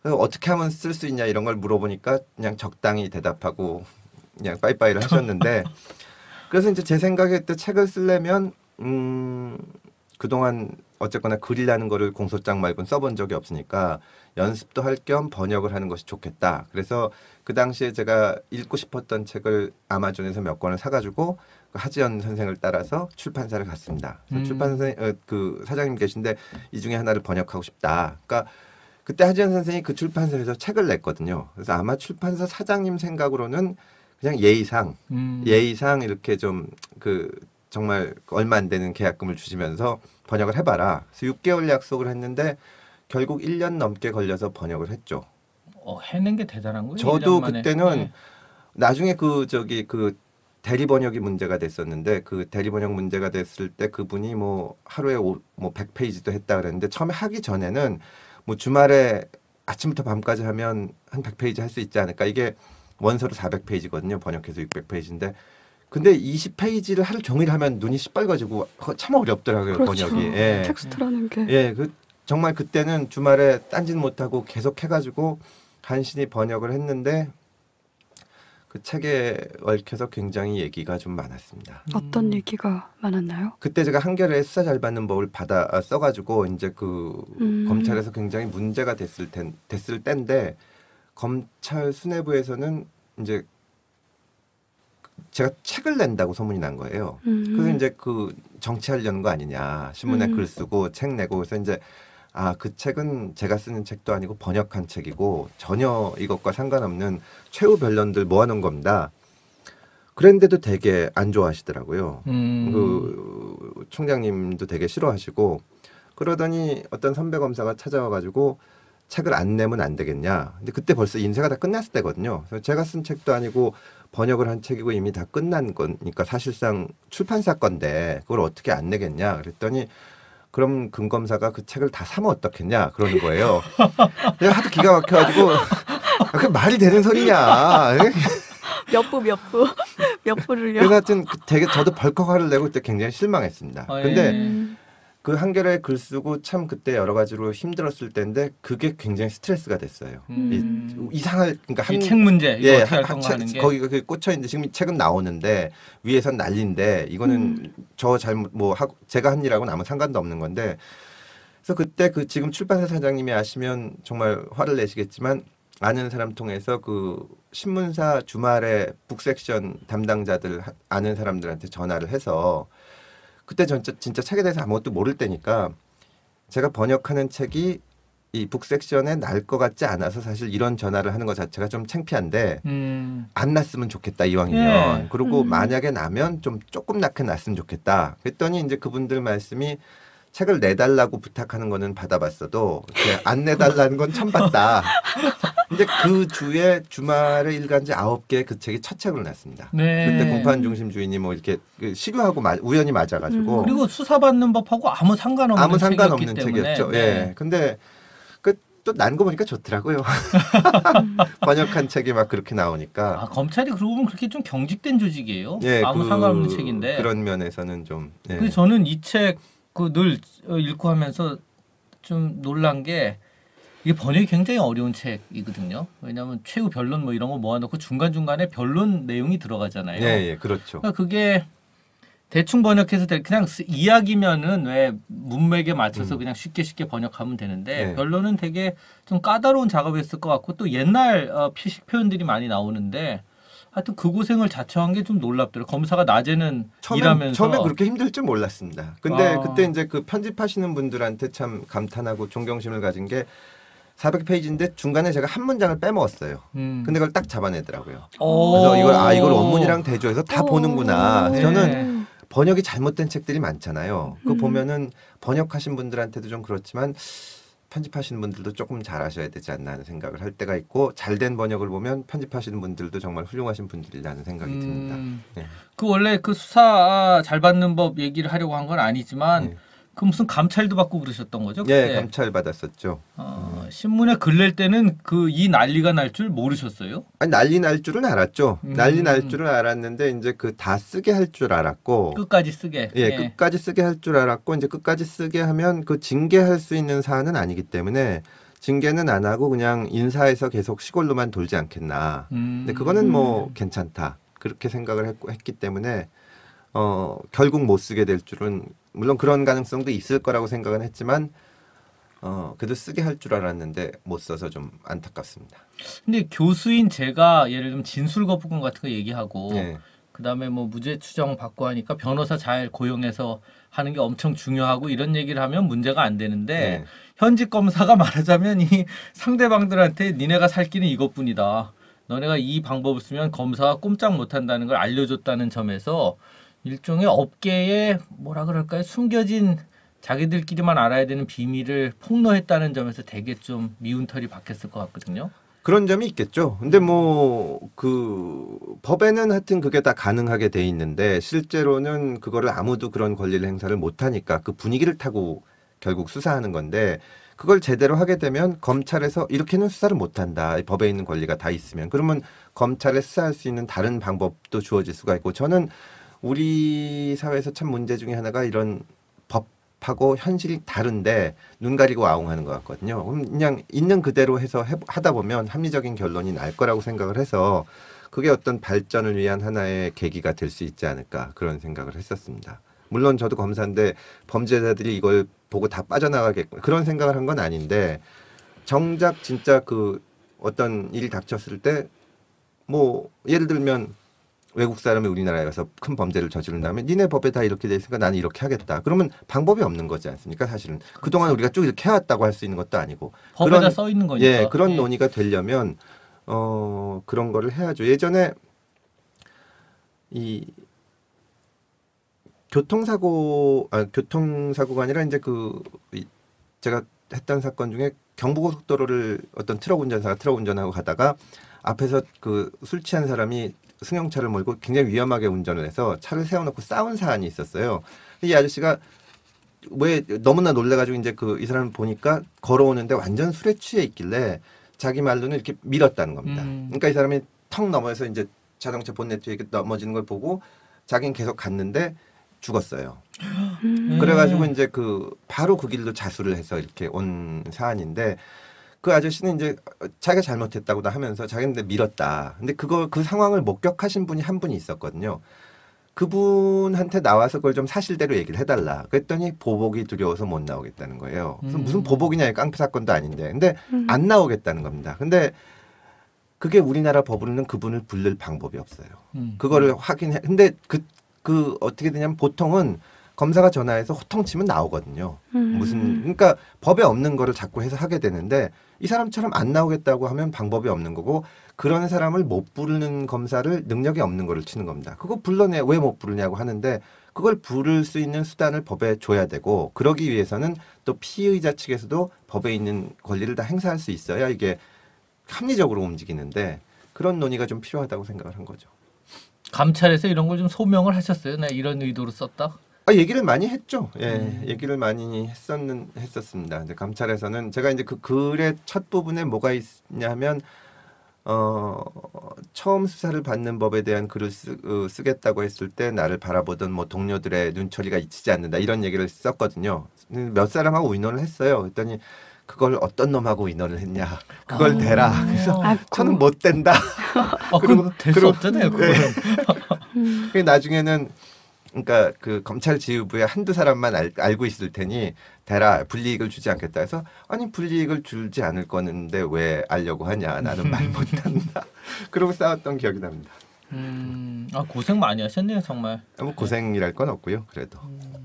어떻게 하면 쓸 수 있냐 이런 걸 물어보니까 그냥 적당히 대답하고 그냥 빠이빠이를 하셨는데 그래서 이제 제 생각에 또 책을 쓰려면 음, 그동안 어쨌거나 글이라는 거를 공소장 말고는 써본 적이 없으니까 연습도 할 겸 번역을 하는 것이 좋겠다. 그래서 그 당시에 제가 읽고 싶었던 책을 아마존에서 몇 권을 사가지고 그 하지연 선생을 따라서 출판사를 갔습니다. 음. 출판사 어, 그 사장님 계신데 이 중에 하나를 번역하고 싶다. 그러니까 그때 하지연 선생이 그 출판사에서 책을 냈거든요. 그래서 아마 출판사 사장님 생각으로는 그냥 예의상 음. 예의상 이렇게 좀 그 정말 얼마 안 되는 계약금을 주시면서 번역을 해봐라. 그래서 육 개월 약속을 했는데 결국 일 년 넘게 걸려서 번역을 했죠. 어, 해낸 게 대단한 거예요. 저도 일 년 만에. 그때는 네. 나중에 그 저기 그 대리 번역이 문제가 됐었는데 그 대리 번역 문제가 됐을 때 그분이 뭐 하루에 오, 뭐 백 페이지도 했다 그랬는데 처음에 하기 전에는 뭐 주말에 아침부터 밤까지 하면 한 백 페이지 할 수 있지 않을까. 이게 원서로 사백 페이지거든요. 번역해서 육백 페이지인데 근데 이십 페이지를 하루 종일 하면 눈이 시뻘거지고 참 어렵더라고요. 그렇죠. 번역이. 예. 텍스트라는 게. 예, 그 정말 그때는 주말에 딴짓 못하고 계속 해가지고 간신히 번역을 했는데 그 책에 얽혀서 굉장히 얘기가 좀 많았습니다. 어떤 얘기가 많았나요? 그때 제가 한겨레 수사 잘 받는 법을 받아 아, 써가지고 이제 그 음. 검찰에서 굉장히 문제가 됐을 텐 됐을 때인데 검찰 수뇌부에서는 이제 제가 책을 낸다고 소문이 난 거예요. 음. 그래서 이제 그 정치하려는 거 아니냐. 신문에 음. 글 쓰고 책 내고 그래서 이제 아, 그 책은 제가 쓰는 책도 아니고 번역한 책이고 전혀 이것과 상관없는 최후 변론들 모아놓은 겁니다. 그랬는데도 되게 안 좋아하시더라고요. 음. 그 총장님도 되게 싫어하시고 그러더니 어떤 선배 검사가 찾아와가지고 책을 안 내면 안 되겠냐. 근데 그때 벌써 인쇄가 다 끝났을 때거든요. 그래서 제가 쓴 책도 아니고 번역을 한 책이고 이미 다 끝난 거니까 사실상 출판사 건데 그걸 어떻게 안 내겠냐. 그랬더니 그럼 금 검사가 그 책을 다 사면 어떻겠냐 그러는 거예요. 내가 하도 기가 막혀가지고 아, 그게 말이 되는 소리냐. 몇 부 몇 부 몇 부를요? 그래서 하여튼 그 되게 저도 벌컥 화를 내고 그때 굉장히 실망했습니다. 아, 예. 근데 음. 그 한겨레 글 쓰고 참 그때 여러 가지로 힘들었을 때인데 그게 굉장히 스트레스가 됐어요. 음. 이, 이상할 그러니까 한 이 책 문제 이거 예, 어떻게 할 한- 건가 하는 게 거기가 그 꽂혀 있는데 지금 이 책은 나오는데 위에선 난리인데 이거는 음. 저 잘못 뭐 하고 제가 한 일하고는 아무 상관도 없는 건데 그래서 그때 그 지금 출판사 사장님이 아시면 정말 화를 내시겠지만 아는 사람 통해서 그 신문사 주말에 북섹션 담당자들 하- 아는 사람들한테 전화를 해서 그때 진짜, 진짜 책에 대해서 아무것도 모를 때니까 제가 번역하는 책이 이 북섹션에 날 것 같지 않아서 사실 이런 전화를 하는 것 자체가 좀 창피한데 음. 안 났으면 좋겠다 이왕이면 예. 그리고 음. 만약에 나면 좀 조금 낳게 났으면 좋겠다 그랬더니 이제 그분들 말씀이 책을 내달라고 부탁하는 거는 받아봤어도 이렇게 안 내달라는 건 처음 봤다. 근데 그 주에 주말에 일간지 아홉 개 그 책이 첫 책으로 났습니다. 네. 그때 공판 중심 주인이 뭐 이렇게 그 시교하고 마- 우연히 맞아가지고 음. 그리고 수사받는 법하고 아무 상관없는 아무 상관없는 책이었기 때문에. 책이었죠. 네. 예. 근데 그 또 난 거 보니까 좋더라고요. 번역한 책이 막 그렇게 나오니까. 아, 검찰이 그러고 보면 그렇게 좀 경직된 조직이에요. 예, 아무 그- 상관없는 책인데. 그런 면에서는 좀. 예. 그래서 저는 이 책 그 늘 읽고 하면서 좀 놀란 게 이게 번역이 굉장히 어려운 책이거든요. 왜냐하면 최후 변론 뭐 이런 거 모아놓고 중간 중간에 변론 내용이 들어가잖아요. 예, 예, 그렇죠. 그러니까 그게 대충 번역해서 될- 그냥 쓰- 이야기면은 왜 문맥에 맞춰서 음. 그냥 쉽게 쉽게 번역하면 되는데 네. 변론은 되게 좀 까다로운 작업이었을 것 같고 또 옛날 어, 피식 표현들이 많이 나오는데 하여튼 그 고생을 자처한 게 좀 놀랍더라고요. 검사가 낮에는 처음에, 일하면서 처음에 그렇게 힘들 줄 몰랐습니다. 근데 아. 그때 이제 그 편집하시는 분들한테 참 감탄하고 존경심을 가진 게 사백 페이지인데 중간에 제가 한 문장을 빼먹었어요. 음. 근데 그걸 딱 잡아내더라고요. 오. 그래서 이걸 아 이걸 원문이랑 대조해서 다 오. 보는구나. 네. 저는 번역이 잘못된 책들이 많잖아요. 그거 음. 보면은 번역하신 분들한테도 좀 그렇지만 편집하시는 분들도 조금 잘하셔야 되지 않나 하는 생각을 할 때가 있고 잘된 번역을 보면 편집하시는 분들도 정말 훌륭하신 분들이라는 생각이 듭니다. 음. 네. 그 원래 그 수사 잘 받는 법 얘기를 하려고 한 건 아니지만 네. 그 무슨 감찰도 받고 그러셨던 거죠? 예, 그때? 감찰 받았었죠. 어, 신문에 글 낼 때는 그 이 난리가 날 줄 모르셨어요? 아니 난리 날 줄은 알았죠. 음. 난리 날 줄은 알았는데 이제 그 다 쓰게 할 줄 알았고, 끝까지 쓰게. 예, 끝까지 쓰게 할 줄 알았고 이제 끝까지 쓰게 하면 그 징계할 수 있는 사안은 아니기 때문에 징계는 안 하고 그냥 인사해서 계속 시골로만 돌지 않겠나. 음. 근데 그거는 뭐 괜찮다. 그렇게 생각을 했고, 했기 때문에 어, 결국 못 쓰게 될 줄은 물론 그런 가능성도 있을 거라고 생각은 했지만 어, 그래도 쓰게 할 줄 알았는데 못 써서 좀 안타깝습니다. 근데 교수인 제가 예를 들면 진술 거부권 같은 거 얘기하고 예. 그다음에 뭐 무죄 추정 받고 하니까 변호사 잘 고용해서 하는 게 엄청 중요하고 이런 얘기를 하면 문제가 안 되는데 예. 현직 검사가 말하자면 이 상대방들한테 니네가 살 길은 이것뿐이다. 너네가 이 방법을 쓰면 검사가 꼼짝 못한다는 걸 알려줬다는 점에서 일종의 업계에 뭐라 그럴까요? 숨겨진 자기들끼리만 알아야 되는 비밀을 폭로했다는 점에서 되게 좀 미운털이 박혔을 것 같거든요. 그런 점이 있겠죠. 근데 뭐 그 법에는 하여튼 그게 다 가능하게 돼 있는데 실제로는 그거를 아무도 그런 권리를 행사를 못 하니까 그 분위기를 타고 결국 수사하는 건데 그걸 제대로 하게 되면 검찰에서 이렇게는 수사를 못 한다. 법에 있는 권리가 다 있으면 그러면 검찰에 수사할 수 있는 다른 방법도 주어질 수가 있고 저는 우리 사회에서 참 문제 중에 하나가 이런 법하고 현실이 다른데 눈 가리고 아웅하는 것 같거든요. 그냥 있는 그대로 해서 해, 하다 보면 합리적인 결론이 날 거라고 생각을 해서 그게 어떤 발전을 위한 하나의 계기가 될 수 있지 않을까 그런 생각을 했었습니다. 물론 저도 검사인데 범죄자들이 이걸 보고 다 빠져나가겠고 그런 생각을 한 건 아닌데 정작 진짜 그 어떤 일이 닥쳤을 때 뭐 예를 들면 외국 사람이 우리나라에 와서 큰 범죄를 저지른다면 니네 법에 다 이렇게 돼 있으니까 나는 이렇게 하겠다. 그러면 방법이 없는 거지 않습니까? 사실은 그동안 우리가 쭉 이렇게 해왔다고 할 수 있는 것도 아니고 법에다 그런, 써 있는 거니까. 예, 그런 예. 논의가 되려면 어, 그런 거를 해야죠. 예전에 이 교통사고 아, 교통사고가 아니라 이제 그 이, 제가 했던 사건 중에 경부고속도로를 어떤 트럭 운전사가 트럭 운전하고 가다가 앞에서 그 술 취한 사람이 승용차를 몰고 굉장히 위험하게 운전을 해서 차를 세워놓고 싸운 사안이 있었어요. 이 아저씨가 왜 너무나 놀래가지고 이제 그 이 사람을 보니까 걸어오는데 완전 술에 취해 있길래 자기 말로는 이렇게 밀었다는 겁니다. 음. 그러니까 이 사람이 턱 넘어서 이제 자동차 본넷 뒤에 이렇게 넘어지는 걸 보고 자기는 계속 갔는데 죽었어요. 음. 그래가지고 이제 그 바로 그 길로 자수를 해서 이렇게 온 사안인데 그 아저씨는 이제 자기가 잘못했다고 하면서 자기는 밀었다. 근데 그거 그 상황을 목격하신 분이 한 분이 있었거든요. 그분한테 나와서 그걸 좀 사실대로 얘기를 해달라. 그랬더니 보복이 두려워서 못 나오겠다는 거예요. 그래서 음. 무슨 보복이냐, 깡패 사건도 아닌데. 근데 음. 안 나오겠다는 겁니다. 근데 그게 우리나라 법으로는 그분을 부를 방법이 없어요. 음. 그거를 확인해. 근데 그, 그 어떻게 되냐면 보통은 검사가 전화해서 호통치면 나오거든요. 음. 무슨 그러니까 법에 없는 거를 자꾸 해서 하게 되는데 이 사람처럼 안 나오겠다고 하면 방법이 없는 거고 그런 사람을 못 부르는 검사를 능력이 없는 거를 치는 겁니다. 그거 불러내 왜 못 부르냐고 하는데 그걸 부를 수 있는 수단을 법에 줘야 되고 그러기 위해서는 또 피의자 측에서도 법에 있는 권리를 다 행사할 수 있어야 이게 합리적으로 움직이는데 그런 논의가 좀 필요하다고 생각을 한 거죠. 감찰에서 이런 걸 좀 소명을 하셨어요? 나 이런 의도로 썼다? 아, 얘기를 많이 했죠. 예, 음. 얘기를 많이 했었는 했었습니다. 근데 감찰에서는 제가 이제 그 글의 첫 부분에 뭐가 있냐면 어 처음 수사를 받는 법에 대한 글을 쓰, 어, 쓰겠다고 했을 때 나를 바라보던 뭐 동료들의 눈초리가 잊히지 않는다 이런 얘기를 썼거든요. 몇 사람하고 의논을 했어요. 그랬더니 그걸 어떤 놈하고 의논을 했냐? 그걸 아. 대라. 그래서 아이고. 저는 못 된다. 아, 그럼 될 수 그리고- 없잖아요. 그거는. 음. 그 나중에는 그러니까 그 검찰 지휘부에 한두 사람만 알, 알고 있을 테니 대라 불이익을 주지 않겠다 해서 아니 불이익을 주지 않을 거는데 왜 알려고 하냐 나는 말 못한다 그러고 싸웠던 기억이 납니다. 음, 아 고생 많이 하셨네요, 정말. 뭐 고생이랄 건 없고요. 그래도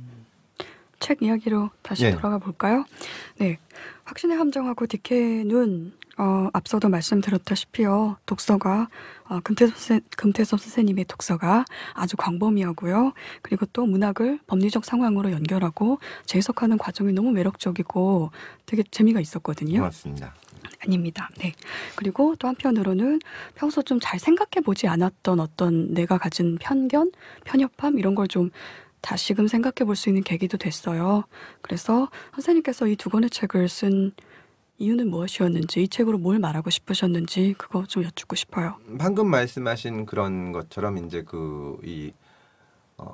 책 이야기로 다시 예. 돌아가 볼까요? 네, 확신의 함정하고 디케는 어, 앞서도 말씀드렸다시피요. 독서가 어, 금태섭, 선- 금태섭 선생님의 독서가 아주 광범위하고요. 그리고 또 문학을 법리적 상황으로 연결하고 재해석하는 과정이 너무 매력적이고 되게 재미가 있었거든요. 고맙습니다. 아닙니다. 네. 그리고 또 한편으로는 평소 좀 잘 생각해 보지 않았던 어떤 내가 가진 편견, 편협함 이런 걸 좀 다시금 생각해 볼 수 있는 계기도 됐어요. 그래서 선생님께서 이 두 권의 책을 쓴 이유는 무엇이었는지, 이 책으로 뭘 말하고 싶으셨는지 그거 좀 여쭙고 싶어요. 방금 말씀하신 그런 것처럼 이제 그이 어,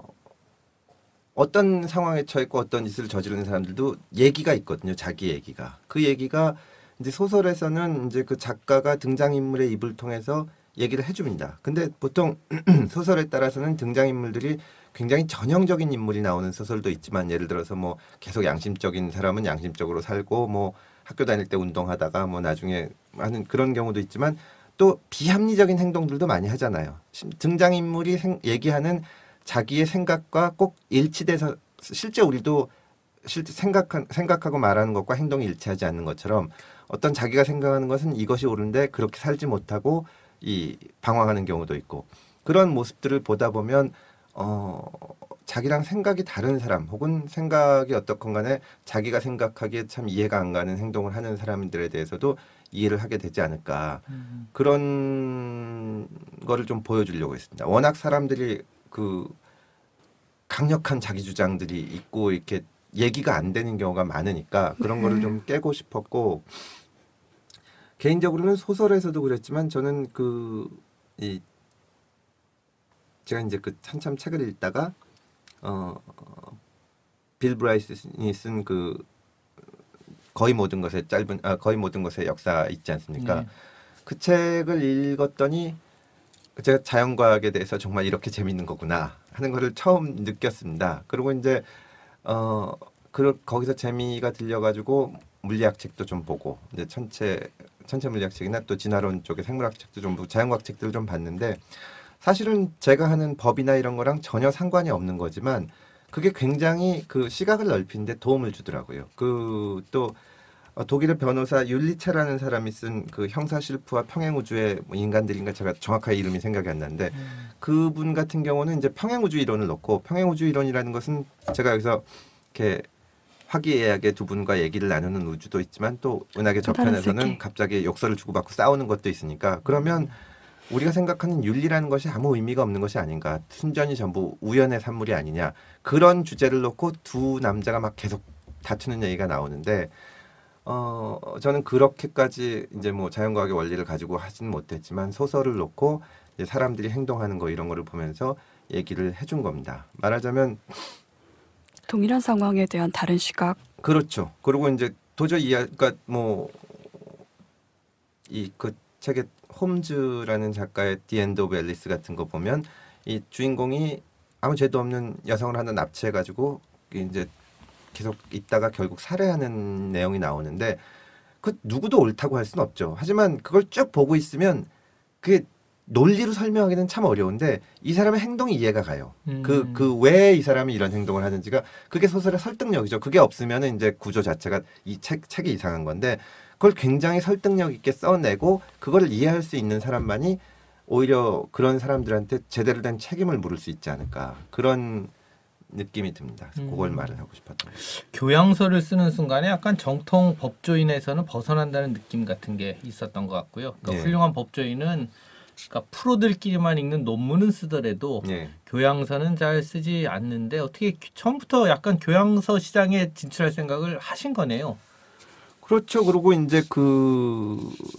어떤 상황에 처했고 어떤 짓을 저지르는 사람들도 얘기가 있거든요. 자기 얘기가 그 얘기가 이제 소설에서는 이제 그 작가가 등장인물의 입을 통해서 얘기를 해줍니다. 근데 보통 소설에 따라서는 등장인물들이 굉장히 전형적인 인물이 나오는 소설도 있지만 예를 들어서 뭐 계속 양심적인 사람은 양심적으로 살고 뭐 학교 다닐 때 운동하다가 뭐 나중에 하는 그런 경우도 있지만 또 비합리적인 행동들도 많이 하잖아요. 등장인물이 생, 얘기하는 자기의 생각과 꼭 일치돼서 실제 우리도 실제 생각한, 생각하고 말하는 것과 행동이 일치하지 않는 것처럼 어떤 자기가 생각하는 것은 이것이 옳은데 그렇게 살지 못하고 이 방황하는 경우도 있고 그런 모습들을 보다 보면 어, 자기랑 생각이 다른 사람 혹은 생각이 어떻건 간에 자기가 생각하기에 참 이해가 안 가는 행동을 하는 사람들에 대해서도 이해를 하게 되지 않을까. 음. 그런 거를 좀 보여주려고 했습니다. 워낙 사람들이 그 강력한 자기 주장들이 있고 이렇게 얘기가 안 되는 경우가 많으니까 그런 거를 좀 깨고 싶었고 개인적으로는 소설에서도 그랬지만 저는 그 이 제가 이제 그 한참 책을 읽다가 어, 빌 브라이슨이 쓴 그 거의 모든 것의 짧은 아 거의 모든 것의 역사 있지 않습니까? 네. 그 책을 읽었더니 제가 자연과학에 대해서 정말 이렇게 재밌는 거구나 하는 거를 처음 느꼈습니다. 그리고 이제 어 그 거기서 재미가 들려가지고 물리학 책도 좀 보고 이제 천체 천체 물리학 책이나 또 진화론 쪽의 생물학 책도 좀 보고 자연과학 책들을 좀 봤는데. 사실은 제가 하는 법이나 이런 거랑 전혀 상관이 없는 거지만 그게 굉장히 그 시각을 넓히는데 도움을 주더라고요. 그 또 독일의 변호사 율리체라는 사람이 쓴 그 형사실프와 평행우주의 인간들인가 제가 정확하게 이름이 생각이 안 나는데 음. 그분 같은 경우는 이제 평행우주 이론을 놓고 평행우주 이론이라는 것은 제가 여기서 이렇게 화기애애하게 두 분과 얘기를 나누는 우주도 있지만 또 은하계 저편에서는 갑자기 욕설을 주고받고 싸우는 것도 있으니까 그러면 우리가 생각하는 윤리라는 것이 아무 의미가 없는 것이 아닌가. 순전히 전부 우연의 산물이 아니냐. 그런 주제를 놓고 두 남자가 막 계속 다투는 얘기가 나오는데 어 저는 그렇게까지 이제 뭐 자연과학의 원리를 가지고 하지는 못했지만 소설을 놓고 이제 사람들이 행동하는 거 이런 거를 보면서 얘기를 해준 겁니다. 말하자면 동일한 상황에 대한 다른 시각. 그렇죠. 그리고 이제 도저히 이해, 그러니까 뭐 이 그 책의 홈즈라는 작가의 디 엔드 오브 앨리스 같은 거 보면 이 주인공이 아무 죄도 없는 여성을 하나 납치해가지고 이제 계속 있다가 결국 살해하는 내용이 나오는데 그 누구도 옳다고 할 수는 없죠. 하지만 그걸 쭉 보고 있으면 그게 논리로 설명하기는 참 어려운데 이 사람의 행동이 이해가 가요. 음. 그, 그 왜 이 사람이 이런 행동을 하는지가 그게 소설의 설득력이죠. 그게 없으면 이제 구조 자체가 이 책, 책이 이상한 건데 그걸 굉장히 설득력 있게 써내고 그걸 이해할 수 있는 사람만이 오히려 그런 사람들한테 제대로 된 책임을 물을 수 있지 않을까. 그런 느낌이 듭니다. 그래서 그걸 음. 말을 하고 싶었던 거예요. 교양서를 쓰는 순간에 약간 정통 법조인에서는 벗어난다는 느낌 같은 게 있었던 것 같고요. 그러니까 예. 훌륭한 법조인은 그러니까 프로들끼리만 읽는 논문은 쓰더라도 예. 교양서는 잘 쓰지 않는데 어떻게 처음부터 약간 교양서 시장에 진출할 생각을 하신 거네요. 그렇죠. 그리고 이제 그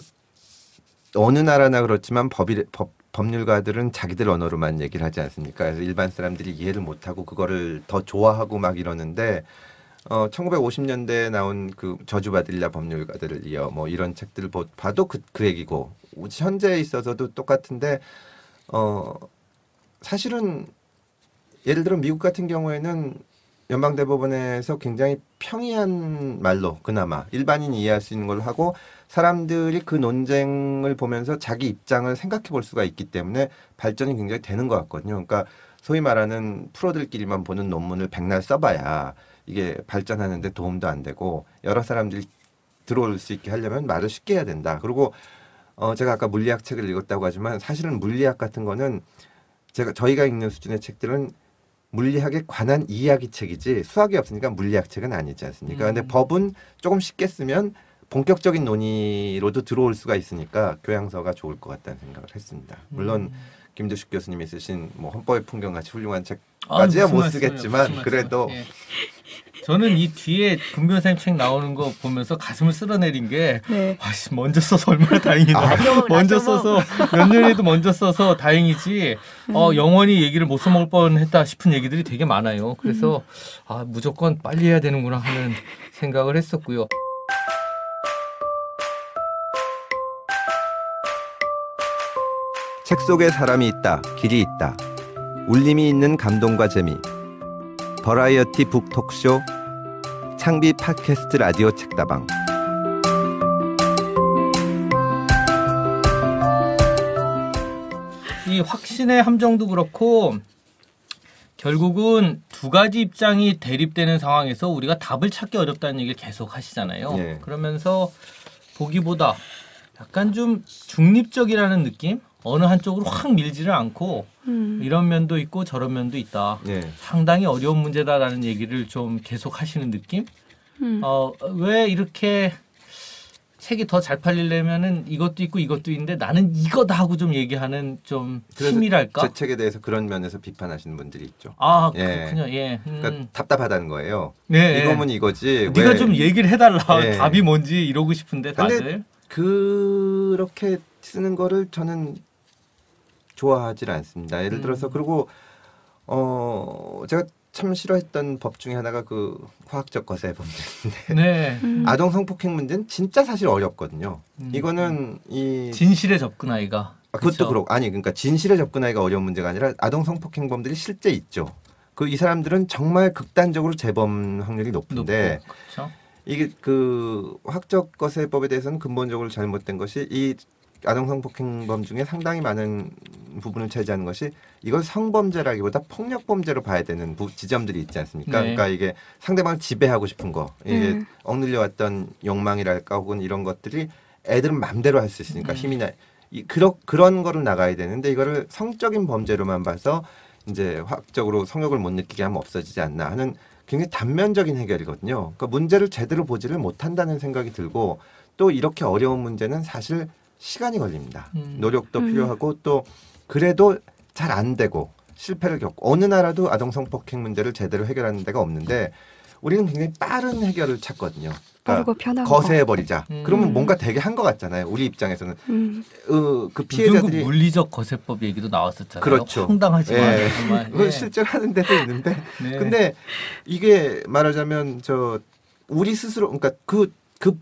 어느 나라나 그렇지만 법이, 법, 법률가들은 자기들 언어로만 얘기를 하지 않습니까? 그래서 일반 사람들이 이해를 못하고 그거를 더 좋아하고 막 이러는데 어, 천구백오십 년대에 나온 그 저주받으리라 법률가들을 이어 뭐 이런 책들을 봐도 그, 그 얘기고 현재에 있어서도 똑같은데 어, 사실은 예를 들어 미국 같은 경우에는 연방대법원에서 굉장히 평이한 말로 그나마 일반인이 이해할 수 있는 걸 하고 사람들이 그 논쟁을 보면서 자기 입장을 생각해 볼 수가 있기 때문에 발전이 굉장히 되는 것 같거든요. 그러니까 소위 말하는 프로들끼리만 보는 논문을 백날 써봐야 이게 발전하는데 도움도 안 되고 여러 사람들이 들어올 수 있게 하려면 말을 쉽게 해야 된다. 그리고 어 제가 아까 물리학 책을 읽었다고 하지만 사실은 물리학 같은 거는 제가 저희가 읽는 수준의 책들은 물리학에 관한 이야기 책이지 수학이 없으니까 물리학 책은 아니지 않습니까? 음. 근데 법은 조금 쉽게 쓰면 본격적인 논의로도 들어올 수가 있으니까 교양서가 좋을 것 같다는 생각을 했습니다. 물론 음. 김두식 교수님이 쓰신 뭐 헌법의 풍경같이 훌륭한 책까지야 못 쓰겠지만 그래도 예. 저는 이 뒤에 금 변호사님 책 나오는 거 보면서 가슴을 쓸어내린 게 네. 아씨 먼저 써서 얼마나 다행이다. 아, 먼저 써서 몇 년에도 먼저 써서 다행이지 음. 어, 영원히 얘기를 못 써먹을 뻔했다 싶은 얘기들이 되게 많아요. 그래서 음. 아 무조건 빨리 해야 되는구나 하는 생각을 했었고요. 책 속에 사람이 있다, 길이 있다. 울림이 있는 감동과 재미. 버라이어티 북 톡쇼 창비 팟캐스트 라디오 책다방. 이 확신의 함정도 그렇고 결국은 두 가지 입장이 대립되는 상황에서 우리가 답을 찾기 어렵다는 얘기를 계속 하시잖아요. 예. 그러면서 보기보다 약간 좀 중립적이라는 느낌? 어느 한쪽으로 확 밀지를 않고 음. 이런 면도 있고 저런 면도 있다. 예. 상당히 어려운 문제다라는 얘기를 좀 계속 하시는 느낌? 음. 어, 왜 이렇게 책이 더 잘 팔리려면은 이것도 있고 이것도 있는데 나는 이거다 하고 좀 얘기하는 좀 그래서 힘이랄까? 제 책에 대해서 그런 면에서 비판하시는 분들이 있죠. 아 예. 그렇군요. 예. 음. 그러니까 답답하다는 거예요. 네. 이거면 이거지. 네가 왜- 좀 얘기를 해달라. 예. 답이 뭔지 이러고 싶은데 근데 다들. 그렇게 쓰는 거를 저는 좋아하지 않습니다. 예를 들어서 음. 그리고 어 제가 참 싫어했던 법 중에 하나가 그 화학적 거세 범죄인데 네. 음. 아동 성폭행 문제는 진짜 사실 어렵거든요. 음. 이거는 이 진실에 접근하기가. 아, 그것도 그쵸? 그렇고 아니 그러니까 진실에 접근하기가 어려운 문제가 아니라 아동 성폭행범들이 실제 있죠. 그 이 사람들은 정말 극단적으로 재범 확률이 높은데 높고. 그렇죠. 이게 그 화학적 거세법에 대해서는 근본적으로 잘못된 것이 이 아동 성폭행범 중에 상당히 많은 부분을 차지하는 것이 이걸 성범죄라기보다 폭력범죄로 봐야 되는 부, 지점들이 있지 않습니까? 네. 그러니까 이게 상대방을 지배하고 싶은 거, 이게 음. 억눌려왔던 욕망이랄까 혹은 이런 것들이 애들은 맘대로 할 수 있으니까 음. 힘이나 이 그런 그런 거를 나가야 되는데 이거를 성적인 범죄로만 봐서 이제 화학적으로 성욕을 못 느끼게 하면 없어지지 않나 하는 굉장히 단면적인 해결이거든요. 그러니까 문제를 제대로 보지를 못한다는 생각이 들고 또 이렇게 어려운 문제는 사실 시간이 걸립니다. 음. 노력도 음. 필요하고 또 그래도 잘 안 되고 실패를 겪고 어느 나라도 아동 성폭행 문제를 제대로 해결하는 데가 없는데 우리는 굉장히 빠른 해결을 찾거든요. 빠르고 편한 거세해버리자. 거. 음. 그러면 뭔가 되게 한 것 같잖아요. 우리 입장에서는 음. 어, 그 요즘 그 피해자들이 물리적 거세법 얘기도 나왔었잖아요. 그렇죠. 황당하지만 예. 정말. 그걸 예. 실제로 하는 데도 있는데 네. 근데 이게 말하자면 저 우리 스스로 그러니까 그 그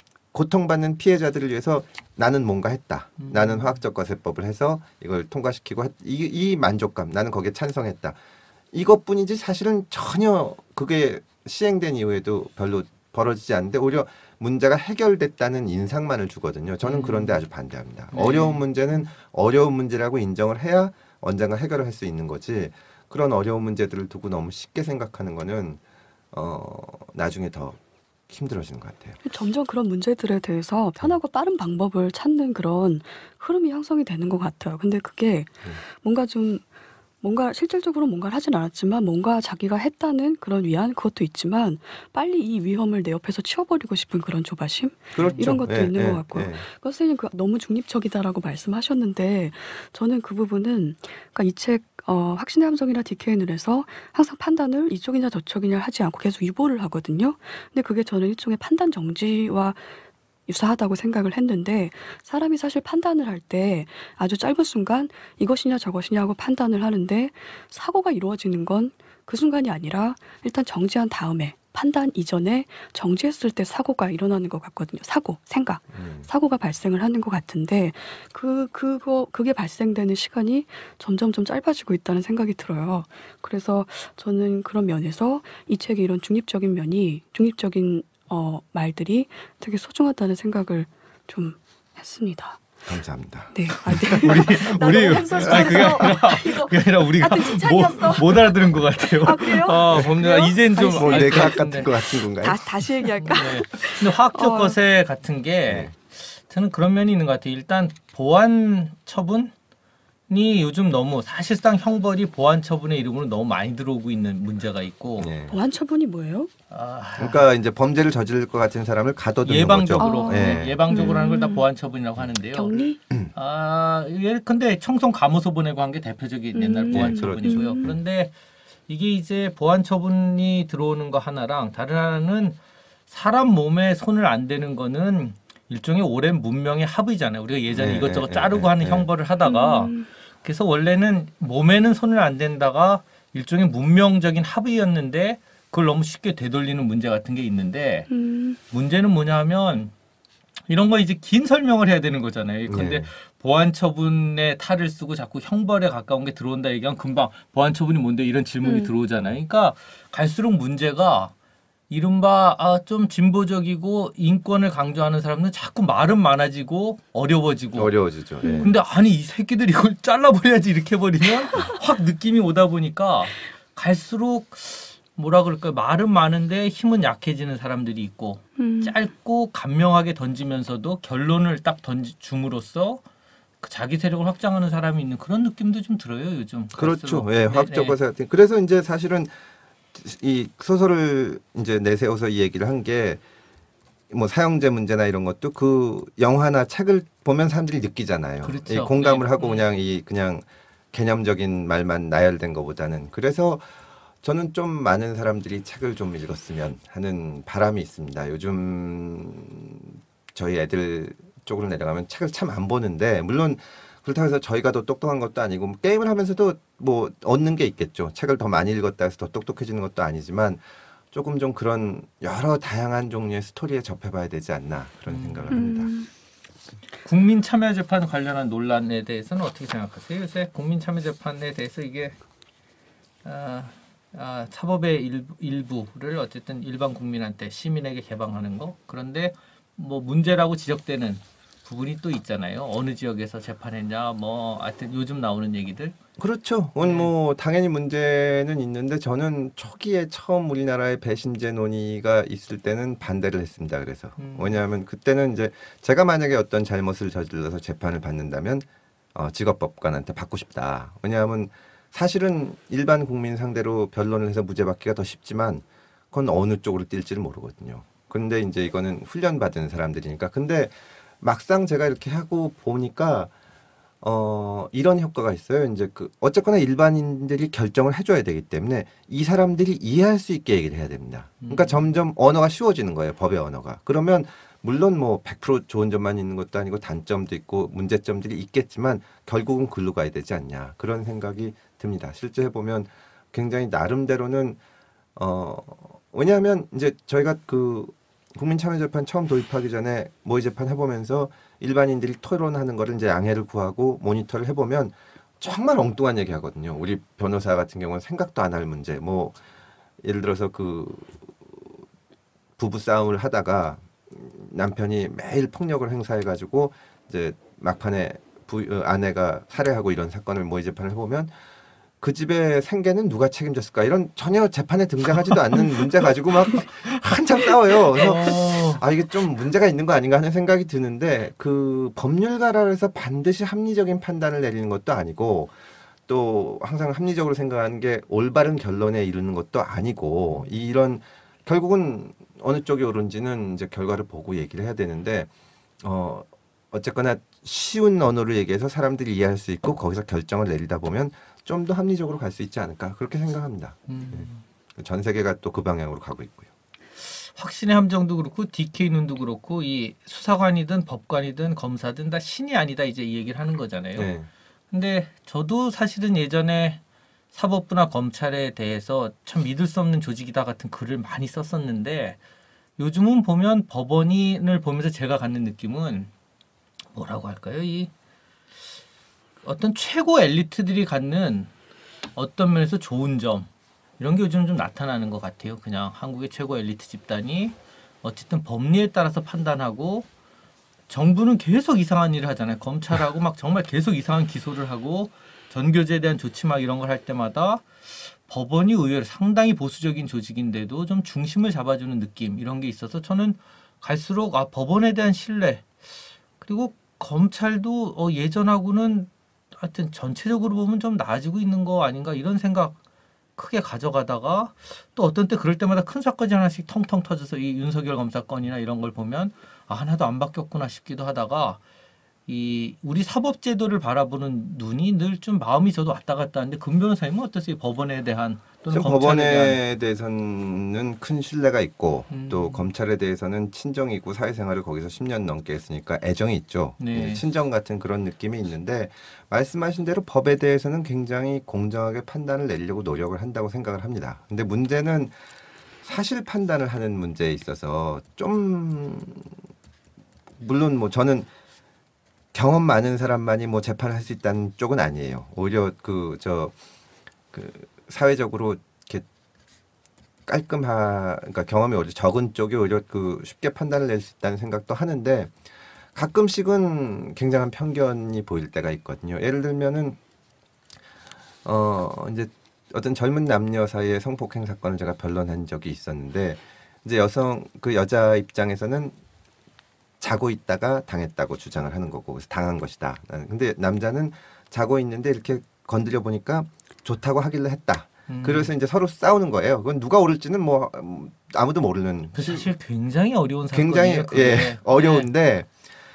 고통받는 피해자들을 위해서 나는 뭔가 했다. 음. 나는 화학적 거세법을 해서 이걸 통과시키고 했, 이, 이 만족감 나는 거기에 찬성했다. 이것뿐이지 사실은 전혀 그게 시행된 이후에도 별로 벌어지지 않는데 오히려 문제가 해결됐다는 인상만을 주거든요. 저는 음. 그런데 아주 반대합니다. 네. 어려운 문제는 어려운 문제라고 인정을 해야 언젠가 해결을 할 수 있는 거지. 그런 어려운 문제들을 두고 너무 쉽게 생각하는 거는 어, 나중에 더 힘들어지는 것 같아요. 점점 그런 문제들에 대해서 편하고 빠른 방법을 찾는 그런 흐름이 형성이 되는 것 같아요. 근데 그게 음. 뭔가 좀 뭔가 실질적으로 뭔가를 하진 않았지만 뭔가 자기가 했다는 그런 위안 그것도 있지만 빨리 이 위험을 내 옆에서 치워버리고 싶은 그런 조바심 그렇죠. 이런 것도 예, 있는 예, 것 같고요. 예. 그 선생님 그 너무 중립적이다라고 말씀하셨는데 저는 그 부분은 그러니까 이 책 어, 확신의 함정이나 디케인을 해서 항상 판단을 이쪽이냐 저쪽이냐 하지 않고 계속 유보를 하거든요. 근데 그게 저는 일종의 판단 정지와 유사하다고 생각을 했는데 사람이 사실 판단을 할 때 아주 짧은 순간 이것이냐 저것이냐 하고 판단을 하는데 사고가 이루어지는 건 그 순간이 아니라 일단 정지한 다음에 판단 이전에 정지했을 때 사고가 일어나는 것 같거든요. 사고, 생각, 음. 사고가 발생을 하는 것 같은데 그 그거 그게 발생되는 시간이 점점 좀 짧아지고 있다는 생각이 들어요. 그래서 저는 그런 면에서 이 책의 이런 중립적인 면이 중립적인 어, 말들이 되게 소중하다는 생각을 좀 했습니다. 감사합니다. 네, 아, 네. 우리 나 우리 너무 햄소스 아니 그게 했어. 아니라 이거 그게 아니라 우리가 같은 칭찬이었어. 못, 못 알아들은 것 같아요. 아, 그래요? 아, 범죄가 그래요? 이젠 좀 아니, 뭐 알 내가 것 같은 같은데. 것 같은 건가요? 다, 다시 얘기할까? 네. 근데 화학적 어. 거세 같은 게 네. 저는 그런 면이 있는 것 같아요. 일단 보안 처분이 요즘 너무 사실상 형벌이 보안 처분의 이름으로 너무 많이 들어오고 있는 문제가 있고 예. 보안 처분이 뭐예요? 아, 그러니까 이제 범죄를 저지를 것 같은 사람을 가둬두는 예방적으로 거죠. 아. 예. 예방적으로 하는 걸 다 음. 보안 처분이라고 하는데요. 격리? 아, 예, 근데 청송 감호소 보내고 한 게 대표적인 옛날 음. 보안 네, 처분이고요. 그렇죠. 그런데 이게 이제 보안 처분이 들어오는 거 하나랑 다른 하나는 사람 몸에 손을 안 대는 거는 일종의 오랜 문명의 합의잖아요. 우리가 예전에 네, 이것저것 네, 자르고 네, 하는 네. 형벌을 하다가 음. 그래서 원래는 몸에는 손을 안 댄다가 일종의 문명적인 합의였는데 그걸 너무 쉽게 되돌리는 문제 같은 게 있는데 음. 문제는 뭐냐면 이런 거 이제 긴 설명을 해야 되는 거잖아요. 그런데 네. 보안 처분의 탈을 쓰고 자꾸 형벌에 가까운 게 들어온다 얘기하면 금방 보안 처분이 뭔데 이런 질문이 음. 들어오잖아요. 그러니까 갈수록 문제가 이른바 아, 좀 진보적이고 인권을 강조하는 사람은 자꾸 말은 많아지고 어려워지고. 어려워지죠. 예. 근데 아니 이 새끼들 이걸 잘라버려야지 이렇게 해버리면 확 느낌이 오다 보니까 갈수록 뭐라 그럴까요? 말은 많은데 힘은 약해지는 사람들이 있고 음. 짧고 간명하게 던지면서도 결론을 딱 던지 줌으로써 그 자기 세력을 확장하는 사람이 있는 그런 느낌도 좀 들어요 요즘. 그렇죠. 갈수록. 예, 네, 화학적과 네. 그래서 이제 사실은 이 소설을 이제 내세워서 이 얘기를 한 게 뭐 사형제 문제나 이런 것도 그 영화나 책을 보면 사람들이 느끼잖아요. 그렇죠. 이 공감을 네. 하고 네. 그냥 이 그냥 개념적인 말만 나열된 것보다는 그래서 저는 좀 많은 사람들이 책을 좀 읽었으면 하는 바람이 있습니다. 요즘 저희 애들 쪽으로 내려가면 책을 참 안 보는데 물론 그렇다고 해서 저희가 더 똑똑한 것도 아니고 게임을 하면서도 뭐 얻는 게 있겠죠. 책을 더 많이 읽었다 해서 더 똑똑해지는 것도 아니지만 조금 좀 그런 여러 다양한 종류의 스토리에 접해봐야 되지 않나 그런 생각을 합니다. 음. 국민 참여 재판 관련한 논란에 대해서는 어떻게 생각하세요? 요새 국민 참여 재판에 대해서 이게 아, 아, 사법의 일, 일부를 어쨌든 일반 국민한테 시민에게 개방하는 거. 그런데 뭐 문제라고 지적되는 부분이 또 있잖아요. 어느 지역에서 재판했냐, 뭐 하여튼 요즘 나오는 얘기들. 그렇죠. 오늘 뭐 당연히 문제는 있는데 저는 초기에 처음 우리나라의 배심제 논의가 있을 때는 반대를 했습니다. 그래서 음. 왜냐하면 그때는 이제 제가 만약에 어떤 잘못을 저질러서 재판을 받는다면 어, 직업법관한테 받고 싶다. 왜냐하면 사실은 일반 국민 상대로 변론을 해서 무죄 받기가 더 쉽지만 그건 어느 쪽으로 뛸지를 모르거든요. 근데 이제 이거는 훈련받은 사람들이니까. 근데 막상 제가 이렇게 하고 보니까 어, 이런 효과가 있어요. 이제 그 어쨌거나 일반인들이 결정을 해줘야 되기 때문에 이 사람들이 이해할 수 있게 얘기를 해야 됩니다. 그러니까 음. 점점 언어가 쉬워지는 거예요. 법의 언어가. 그러면 물론 뭐 백 퍼센트 좋은 점만 있는 것도 아니고 단점도 있고 문제점들이 있겠지만 결국은 글로 가야 되지 않냐 그런 생각이 듭니다. 실제 해보면 굉장히 나름대로는 어, 왜냐하면 이제 저희가 그 국민참여재판 처음 도입하기 전에 모의 재판 해보면서 일반인들이 토론하는 거를 이제 양해를 구하고 모니터를 해보면 정말 엉뚱한 얘기 하거든요. 우리 변호사 같은 경우는 생각도 안 할 문제. 뭐 예를 들어서 그 부부 싸움을 하다가 남편이 매일 폭력을 행사해가지고 이제 막판에 부, 어, 아내가 살해하고 이런 사건을 모의 재판을 해보면 그 집의 생계는 누가 책임졌을까 이런 전혀 재판에 등장하지도 않는 문제 가지고 막 한참 싸워요. 그래서 어. 아 이게 좀 문제가 있는 거 아닌가 하는 생각이 드는데 그 법률가라 해서 반드시 합리적인 판단을 내리는 것도 아니고 또 항상 합리적으로 생각하는 게 올바른 결론에 이르는 것도 아니고 이런 결국은 어느 쪽이 옳은지는 이제 결과를 보고 얘기를 해야 되는데 어 어쨌거나 쉬운 언어로 얘기해서 사람들이 이해할 수 있고 거기서 결정을 내리다 보면 좀 더 합리적으로 갈 수 있지 않을까 그렇게 생각합니다. 음. 전 세계가 또 그 방향으로 가고 있고요. 확신의 함정도 그렇고 디케이 눈도 그렇고 이 수사관이든 법관이든 검사든 다 신이 아니다 이제 이 얘기를 하는 거잖아요. 네. 근데 저도 사실은 예전에 사법부나 검찰에 대해서 참 믿을 수 없는 조직이다 같은 글을 많이 썼었는데 요즘은 보면 법원인을 보면서 제가 갖는 느낌은 뭐라고 할까요? 이 어떤 최고 엘리트들이 갖는 어떤 면에서 좋은 점 이런 게 요즘 좀 나타나는 것 같아요. 그냥 한국의 최고 엘리트 집단이 어쨌든 법리에 따라서 판단하고 정부는 계속 이상한 일을 하잖아요. 검찰하고 막 정말 계속 이상한 기소를 하고 전교제에 대한 조치 막 이런 걸 할 때마다 법원이 의외로 상당히 보수적인 조직인데도 좀 중심을 잡아주는 느낌 이런 게 있어서 저는 갈수록 아 법원에 대한 신뢰 그리고 검찰도 어, 예전하고는 하여튼 전체적으로 보면 좀 나아지고 있는 거 아닌가 이런 생각 크게 가져가다가 또 어떤 때 그럴 때마다 큰 사건이 하나씩 텅텅 터져서 이 윤석열 검사 건이나 이런 걸 보면 아 하나도 안 바뀌었구나 싶기도 하다가 이 우리 사법제도를 바라보는 눈이 늘 좀 마음이 저도 왔다 갔다 하는데 금 변호사님은 어떠세요? 법원에 대한 또는 검찰에 법원에 대한 대해서는 큰 신뢰가 있고 음. 또 검찰에 대해서는 친정이고 사회생활을 거기서 십 년 넘게 했으니까 애정이 있죠. 네. 예, 친정 같은 그런 느낌이 있는데 말씀하신 대로 법에 대해서는 굉장히 공정하게 판단을 내려고 노력을 한다고 생각을 합니다. 근데 문제는 사실 판단을 하는 문제에 있어서 좀 물론 뭐 저는 경험 많은 사람만이 뭐 재판을 할 수 있다는 쪽은 아니에요. 오히려 그 저 그 사회적으로 이렇게 깔끔하 그러니까 경험이 오히려 적은 쪽이 오히려 그 쉽게 판단을 낼 수 있다는 생각도 하는데 가끔씩은 굉장한 편견이 보일 때가 있거든요. 예를 들면은 어 이제 어떤 젊은 남녀 사이의 성폭행 사건을 제가 변론한 적이 있었는데 이제 여성 그 여자 입장에서는 자고 있다가 당했다고 주장을 하는 거고 그래서 당한 것이다. 근데 남자는 자고 있는데 이렇게 건드려 보니까 좋다고 하길래 했다. 음. 그래서 이제 서로 싸우는 거예요. 그건 누가 옳을지는 뭐 아무도 모르는. 사실 굉장히 어려운 사건이에요. 굉장히 그게. 예 어려운데 네.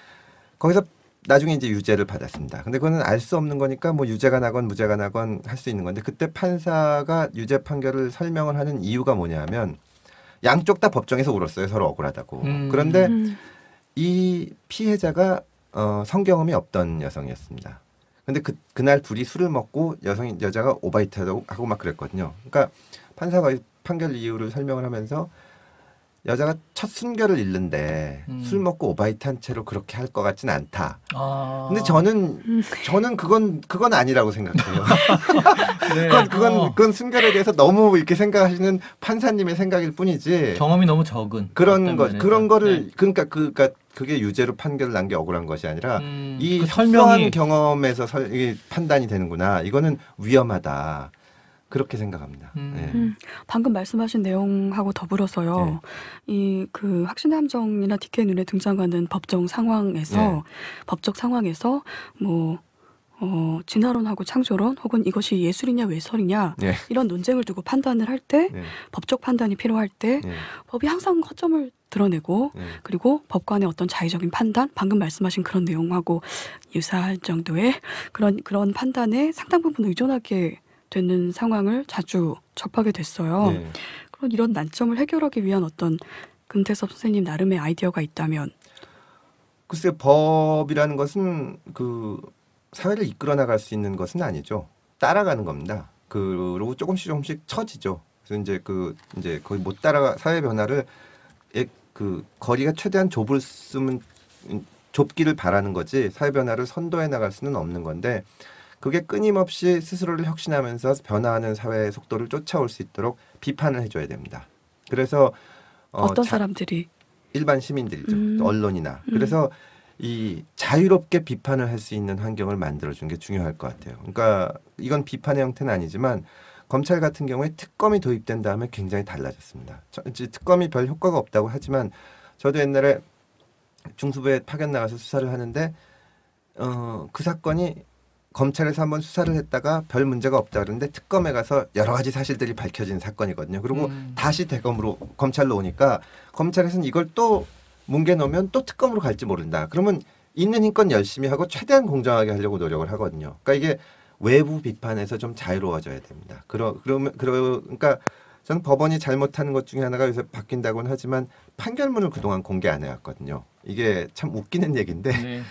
거기서 나중에 이제 유죄를 받았습니다. 근데 그거는 알 수 없는 거니까 뭐 유죄가 나건 무죄가 나건 할 수 있는 건데 그때 판사가 유죄 판결을 설명을 하는 이유가 뭐냐면 양쪽 다 법정에서 울었어요. 서로 억울하다고. 음. 그런데 음. 이 피해자가 어, 성경험이 없던 여성이었습니다. 근데 그 그날 둘이 술을 먹고 여성이 여자가 오바이트하고 하고 막 그랬거든요. 그러니까 판사가 판결 이유를 설명을 하면서 여자가 첫 순결을 잃는데 음. 술 먹고 오바이트한 채로 그렇게 할 것 같지는 않다. 아. 근데 저는 저는 그건 그건 아니라고 생각해요. 네. 그건 그건, 어. 그건 순결에 대해서 너무 이렇게 생각하시는 판사님의 생각일 뿐이지. 경험이 너무 적은 그런 것 그런 거를 네. 그러니까 그 그러니까 그게 유죄로 판결을 난 게 억울한 것이 아니라 음, 이 그 설명이 경험에서 설, 이게 판단이 되는구나. 이거는 위험하다. 그렇게 생각합니다. 음. 네. 음, 방금 말씀하신 내용하고 더불어서요. 네. 이 그 학신의 함정이나 디케이 눈에 등장하는 법정 상황에서 네. 법적 상황에서 뭐 어, 진화론하고 창조론 혹은 이것이 예술이냐 외설이냐 네. 이런 논쟁을 두고 판단을 할 때 네. 법적 판단이 필요할 때 네. 법이 항상 허점을 드러내고 네. 그리고 법관의 어떤 자의적인 판단 방금 말씀하신 그런 내용하고 유사할 정도의 그런 그런 판단에 상당 부분 의존하게 되는 상황을 자주 접하게 됐어요. 네. 그런 이런 난점을 해결하기 위한 어떤 금태섭 선생님 나름의 아이디어가 있다면? 글쎄요. 법이라는 것은 그 사회를 이끌어 나갈 수 있는 것은 아니죠. 따라가는 겁니다. 그리고 조금씩 조금씩 처지죠. 그래서 이제 그 이제 거의 못 따라가 사회 변화를 그 거리가 최대한 좁을 수면 좁기를 바라는 거지 사회 변화를 선도해 나갈 수는 없는 건데 그게 끊임없이 스스로를 혁신하면서 변화하는 사회의 속도를 쫓아올 수 있도록 비판을 해줘야 됩니다. 그래서 어, 어떤 자, 사람들이 일반 시민들이죠. 음. 언론이나 음. 그래서 이 자유롭게 비판을 할 수 있는 환경을 만들어주는 게 중요할 것 같아요. 그러니까 이건 비판의 형태는 아니지만 검찰 같은 경우에 특검이 도입된 다음에 굉장히 달라졌습니다. 저, 특검이 별 효과가 없다고 하지만 저도 옛날에 중수부에 파견 나가서 수사를 하는데 어, 그 사건이 검찰에서 한번 수사를 했다가 별 문제가 없다 그러는데 특검에 가서 여러 가지 사실들이 밝혀진 사건이거든요. 그리고 음. 다시 대검으로 검찰로 오니까 검찰에서는 이걸 또 뭉개놓으면 또 특검으로 갈지 모른다. 그러면 있는 힘껏 열심히 하고 최대한 공정하게 하려고 노력을 하거든요. 그러니까 이게 외부 비판에서 좀 자유로워져야 됩니다. 그러, 그러면, 그러, 그러니까 저는 법원이 잘못하는 것 중에 하나가 요새 바뀐다고는 하지만 판결문을 그동안 공개 안 해왔거든요. 이게 참 웃기는 얘기인데 네.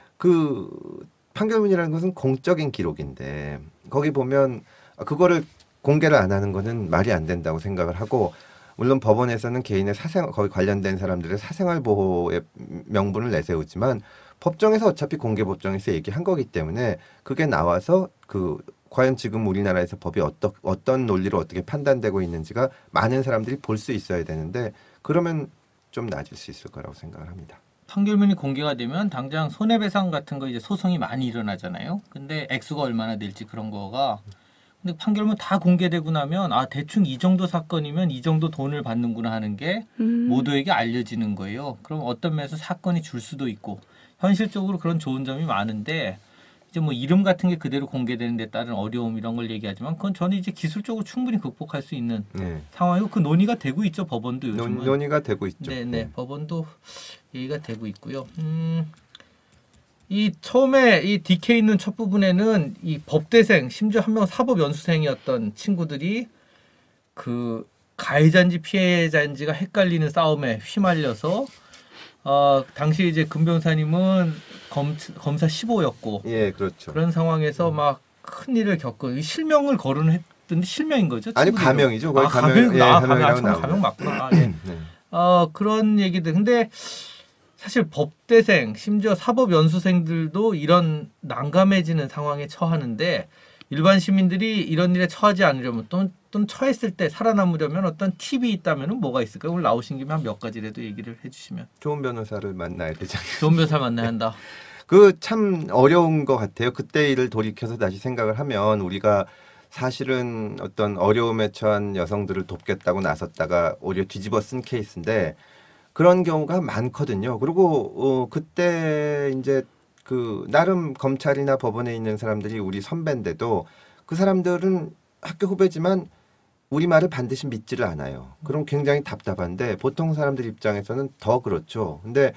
그 판결문이라는 것은 공적인 기록인데 거기 보면 그거를 공개를 안 하는 거는 말이 안 된다고 생각을 하고 물론 법원에서는 개인의 사생 거기 관련된 사람들의 사생활 보호의 명분을 내세우지만 법정에서 어차피 공개 법정에서 얘기한 거기 때문에 그게 나와서 그 과연 지금 우리나라에서 법이 어떠, 어떤 논리로 어떻게 판단되고 있는지가 많은 사람들이 볼 수 있어야 되는데 그러면 좀 나아질 수 있을 거라고 생각을 합니다. 판결문이 공개가 되면 당장 손해배상 같은 거 이제 소송이 많이 일어나잖아요. 근데 액수가 얼마나 될지 그런 거가 근데 판결문 다 공개되고 나면 아 대충 이 정도 사건이면 이 정도 돈을 받는구나 하는 게 음. 모두에게 알려지는 거예요. 그럼 어떤 면에서 사건이 줄 수도 있고 현실적으로 그런 좋은 점이 많은데 이제 뭐 이름 같은 게 그대로 공개되는 데 따른 어려움 이런 걸 얘기하지만 그건 저는 이제 기술적으로 충분히 극복할 수 있는 네. 상황이고 그 논의가 되고 있죠. 법원도 요즘은. 논, 논의가 되고 있죠. 네네. 네. 법원도 얘기가 되고 있고요. 음. 이 처음에 이 디케이 있는 첫 부분에는 이 법대생 심지어 한 명은 사법 연수생이었던 친구들이 그 가해자인지 피해자인지가 헷갈리는 싸움에 휘말려서 어 당시 이제 금 변호사님은 검 검사 십 호였고 예 그렇죠 그런 상황에서 막 큰 일을 겪은 실명을 거론했던데 실명인 거죠? 아니 친구들이. 가명이죠. 거의 아, 가명 예, 아, 가명 가명 맞구나. 아, 예. 네. 어 그런 얘기들 근데. 사실 법대생 심지어 사법연수생들도 이런 난감해지는 상황에 처하는데 일반 시민들이 이런 일에 처하지 않으려면 또는, 또는 처했을 때 살아남으려면 어떤 팁이 있다면 뭐가 있을까요? 오늘 나오신 김에 한 몇 가지라도 얘기를 해주시면. 좋은 변호사를 만나야 되잖아요. 좋은 변호사 만나야 한다. 그 참 어려운 것 같아요. 그때 일을 돌이켜서 다시 생각을 하면 우리가 사실은 어떤 어려움에 처한 여성들을 돕겠다고 나섰다가 오히려 뒤집어 쓴 케이스인데 그런 경우가 많거든요. 그리고 어, 그때 이제 그 나름 검찰이나 법원에 있는 사람들이 우리 선배인데도 그 사람들은 학교 후배지만 우리 말을 반드시 믿지를 않아요. 그럼 굉장히 답답한데 보통 사람들 입장에서는 더 그렇죠. 근데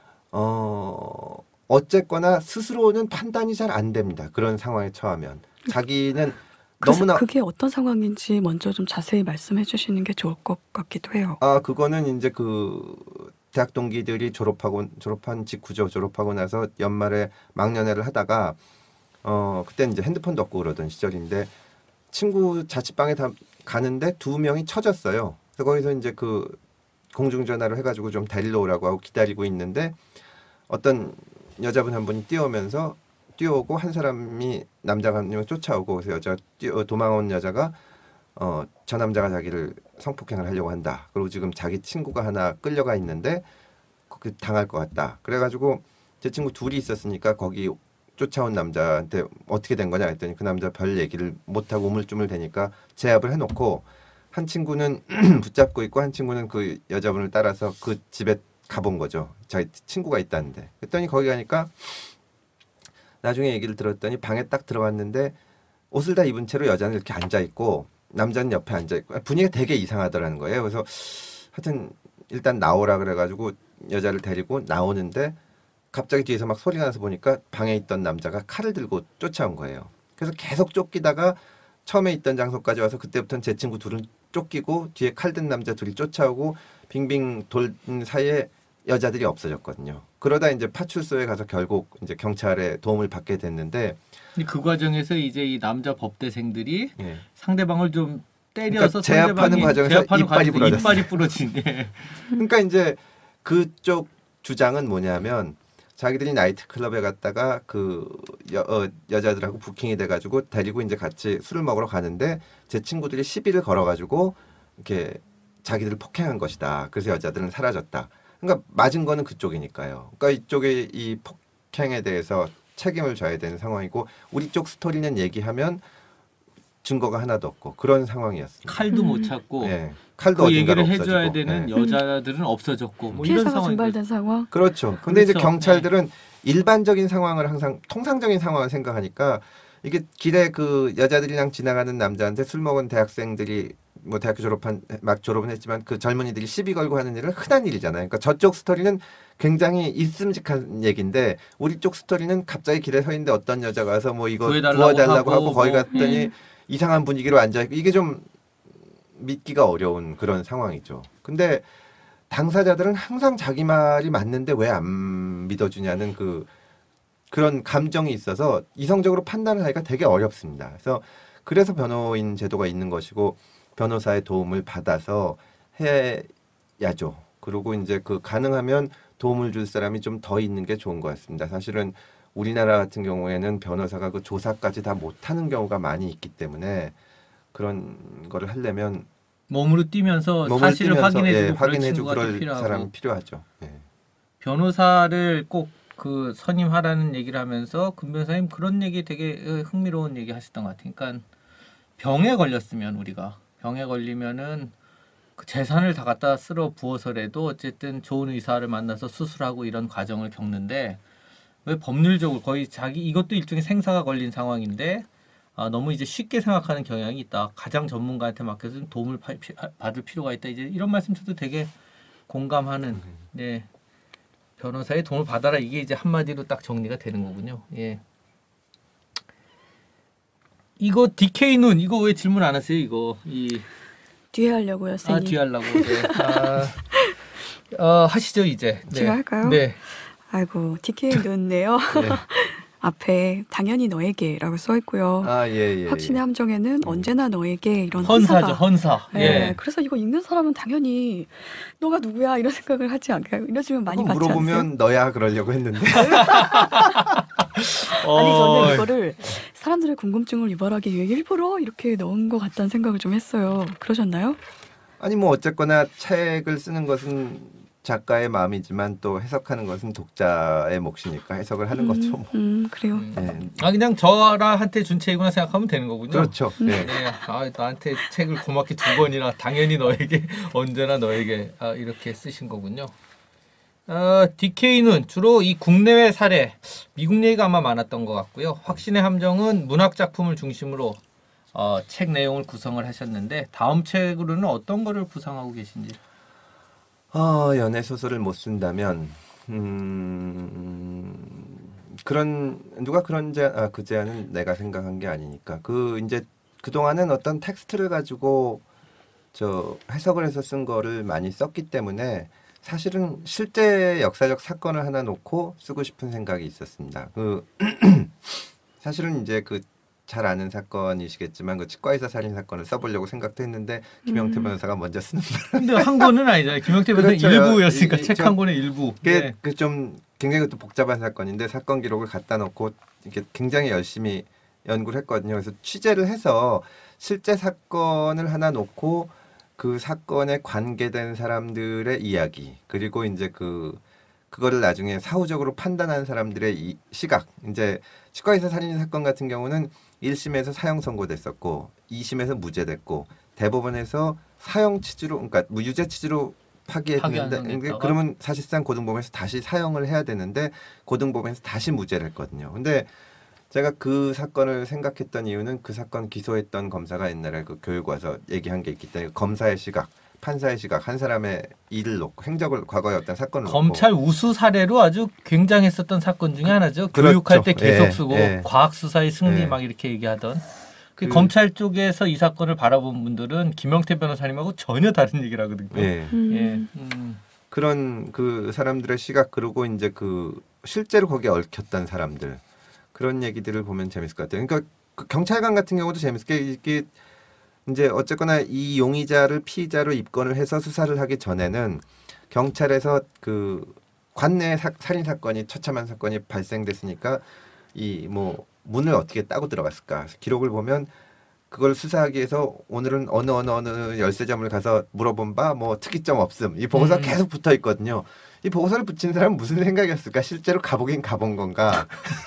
어 어쨌거나 스스로는 판단이 잘 안 됩니다. 그런 상황에 처하면 자기는 너무나 그게 어떤 상황인지 먼저 좀 자세히 말씀해 주시는 게 좋을 것 같기도 해요. 아 그거는 이제 그 대학 동기들이 졸업하고 졸업한 직후죠. 졸업하고 나서 연말에 막년회를 하다가 어 그때는 이제 핸드폰도 없고 그러던 시절인데 친구 자취방에 다 가는데 두 명이 처졌어요. 그래서 거기서 이제 그 공중전화를 해가지고 좀 데리러 오라고 하고 기다리고 있는데 어떤 여자분 한 분이 뛰어오면서 뛰어오고 한 사람이 남자가 한 명 쫓아오고 그래서 여자 뛰어 도망온 여자가 어 저 남자가 자기를 성폭행을 하려고 한다. 그리고 지금 자기 친구가 하나 끌려가 있는데 그 당할 것 같다. 그래가지고 제 친구 둘이 있었으니까 거기 쫓아온 남자한테 어떻게 된 거냐 했더니 그 남자 별 얘기를 못하고 우물쭈물 대니까 제압을 해놓고 한 친구는 붙잡고 있고 한 친구는 그 여자분을 따라서 그 집에 가본 거죠. 자기 친구가 있다는데. 그랬더니 거기 가니까 나중에 얘기를 들었더니 방에 딱 들어갔는데 옷을 다 입은 채로 여자는 이렇게 앉아있고 남자는 옆에 앉아있고 분위기가 되게 이상하더라는 거예요. 그래서 하여튼 일단 나오라 그래가지고 여자를 데리고 나오는데 갑자기 뒤에서 막 소리가 나서 보니까 방에 있던 남자가 칼을 들고 쫓아온 거예요. 그래서 계속 쫓기다가 처음에 있던 장소까지 와서 그때부터는 제 친구 둘은 쫓기고 뒤에 칼 든 남자 둘이 쫓아오고 빙빙 돌 사이에 여자들이 없어졌거든요. 그러다 이제 파출소에 가서 결국 이제 경찰의 도움을 받게 됐는데 그 과정에서 이제 이 남자 법대생들이 예. 상대방을 좀 때려서 그러니까 제압하는 과정에서 제압하는 이빨이 부러졌어요. 이빨이 부러진. 예. 그러니까 이제 그쪽 주장은 뭐냐면 자기들이 나이트클럽에 갔다가 그 여, 어, 여자들하고 부킹이 돼가지고 데리고 이제 같이 술을 먹으러 가는데 제 친구들이 시비를 걸어가지고 이렇게 자기들을 폭행한 것이다. 그래서 여자들은 사라졌다. 그러니까 맞은 거는 그쪽이니까요. 그러니까 이쪽에 이 폭행에 대해서 책임을 져야 되는 상황이고 우리 쪽 스토리는 얘기하면 증거가 하나도 없고 그런 상황이었습니다. 칼도 못 찾고 네. 칼도 그 얘기를 어딘가로 해줘야 없어지고. 되는 네. 여자들은 없어졌고 뭐 이런 피해자가 상황이 증발된 상황. 그렇죠. 근데 그렇죠. 이제 경찰들은 일반적인 상황을 항상 통상적인 상황을 생각하니까 이게 길에 그 여자들이랑 지나가는 남자한테 술 먹은 대학생들이 뭐 대학교 졸업한 막 졸업은 했지만 그 젊은이들이 시비 걸고 하는 일은 흔한 일이잖아요. 그러니까 저쪽 스토리는 굉장히 있음직한 얘기인데 우리 쪽 스토리는 갑자기 길에 서 있는데 어떤 여자가 와서 뭐 이거 구해달라고, 구워달라고 하고, 하고 거기 뭐, 갔더니 예. 이상한 분위기로 앉아있고 이게 좀 믿기가 어려운 그런 상황이죠. 근데 당사자들은 항상 자기 말이 맞는데 왜 안 믿어주냐는 그 그런 감정이 있어서 이성적으로 판단을 하기가 되게 어렵습니다. 그래서 그래서 변호인 제도가 있는 것이고 변호사의 도움을 받아서 해야죠. 그리고 이제 그 가능하면 도움을 줄 사람이 좀 더 있는 게 좋은 것 같습니다. 사실은 우리나라 같은 경우에는 변호사가 그 조사까지 다 못하는 경우가 많이 있기 때문에 그런 거를 하려면 몸으로 뛰면서 몸을 사실을 뛰면서, 확인해주고 예, 그럴 확인해주고 친구가 좀 그럴 필요하고 사람이 필요하죠. 예. 변호사를 꼭 그 선임하라는 얘기를 하면서 금 변호사님 그런 얘기 되게 흥미로운 얘기 하셨던 것 같아요. 그러니까 병에 걸렸으면 우리가 병에 걸리면은 그 재산을 다 갖다 쓸어 부어서라도 어쨌든 좋은 의사를 만나서 수술하고 이런 과정을 겪는데 왜 법률적으로 거의 자기 이것도 일종의 생사가 걸린 상황인데 아, 너무 이제 쉽게 생각하는 경향이 있다. 가장 전문가한테 맡겨서 도움을 파, 피, 받을 필요가 있다. 이제 이런 말씀 저도 되게 공감하는. 네. 변호사의 도움을 받아라. 이게 이제 한마디로 딱 정리가 되는 거군요. 예. 이거 디케이 눈 이거 왜 질문 안 하세요? 이거 이 뒤에 하려고요, 아, 쌤이. 뒤에 하려고. 네. 아, 어, 하시죠 이제. 네. 제가 할까요? 네. 아이고, 디케이 눈네요. 네. 앞에 당연히 너에게라고 써 있고요. 아, 예, 예. 확신의 예. 함정에는 언제나 너에게 이런 헌사죠, 헌사가. 헌사. 예. 예. 그래서 이거 읽는 사람은 당연히 너가 누구야 이런 생각을 하지 않을까요? 이러시면 많이 그거 받지 물어보면 않으세요? 너야 그러려고 했는데. 아니 어, 저는 이거를 사람들의 궁금증을 유발하기 위해 일부러 이렇게 넣은 것 같다는 생각을 좀 했어요. 그러셨나요? 아니 뭐 어쨌거나 책을 쓰는 것은 작가의 마음이지만 또 해석하는 것은 독자의 몫이니까 해석을 하는 거죠. 뭐. 음, 그래요. 음. 네. 아 그냥 저한테 준 책이구나 생각하면 되는 거군요. 그렇죠. 네. 네, 아, 나한테 책을 고맙게 두 번이나 당연히 너에게 언제나 너에게 아, 이렇게 쓰신 거군요. 어, 디케이는 주로 이 국내외 사례, 미국 얘기가 아마 많았던 것 같고요. 확신의 함정은 문학 작품을 중심으로 어, 책 내용을 구성을 하셨는데 다음 책으로는 어떤 거를 구상하고 계신지? 어, 연애 소설을 못 쓴다면 음, 그런 누가 그런 제안, 아, 그 제안은 내가 생각한 게 아니니까 그 이제 그 동안은 어떤 텍스트를 가지고 저 해석을 해서 쓴 거를 많이 썼기 때문에 사실은 실제 역사적 사건을 하나 놓고 쓰고 싶은 생각이 있었습니다. 그 사실은 이제 그 잘 아는 사건이시겠지만 그 치과의사 살인 사건을 써보려고 생각도 했는데 김영태 음. 변호사가 먼저 쓰는 근데 한 권은 아니잖아요. 김영태 변호사 그렇죠. 일부였으니까 이- 이- 책 저- 한 권의 일부. 그게 네. 그 좀 굉장히 또 복잡한 사건인데 사건 기록을 갖다 놓고 이렇게 굉장히 열심히 연구를 했거든요. 그래서 취재를 해서 실제 사건을 하나 놓고 그 사건에 관계된 사람들의 이야기 그리고 이제 그 그거를 나중에 사후적으로 판단한 사람들의 이 시각 이제 치과의사 살인 사건 같은 경우는 일 심에서 사형 선고됐었고 이 심에서 무죄됐고 대법원에서 사형 취지로 그러니까 무유죄 취지로 파기했는데 파기환송했다가? 그러면 사실상 고등법원에서 다시 사형을 해야 되는데 고등법원에서 다시 무죄를 했거든요. 근데 제가 그 사건을 생각했던 이유는 그 사건 기소했던 검사가 옛날에 그 교육 와서 얘기한 게 있기 때문에 검사의 시각, 판사의 시각, 한 사람의 일을 놓고 행적을 과거의 어떤 사건을 검찰 우수 사례로 아주 굉장했었던 사건 중에 하나죠. 그렇죠. 교육할 때 계속 예, 쓰고 예. 과학 수사의 승리 예. 막 이렇게 얘기하던 그 그- 검찰 쪽에서 이 사건을 바라본 분들은 김영태 변호사님하고 전혀 다른 얘기를 하거든요. 놓고 예. 음. 예. 음. 그런 그 사람들의 시각 그리고 이제 그 실제로 거기에 얽혔던 사람들 그런 얘기들을 보면 재밌을 것 같아요. 그러니까 그 경찰관 같은 경우도 재밌을 게 이게 이제 어쨌거나 이 용의자를 피의자로 입건을 해서 수사를 하기 전에는 경찰에서 그 관내 사, 살인 사건이 처참한 사건이 발생됐으니까 이 뭐 문을 어떻게 따고 들어갔을까 기록을 보면 그걸 수사하기 위해서 오늘은 어느 어느 어느 열쇠점을 가서 물어본 바 뭐 특이점 없음 이 보고서 음. 계속 붙어 있거든요. 이 보고서를 붙인 사람은 무슨 생각이었을까? 실제로 가보긴 가본 건가?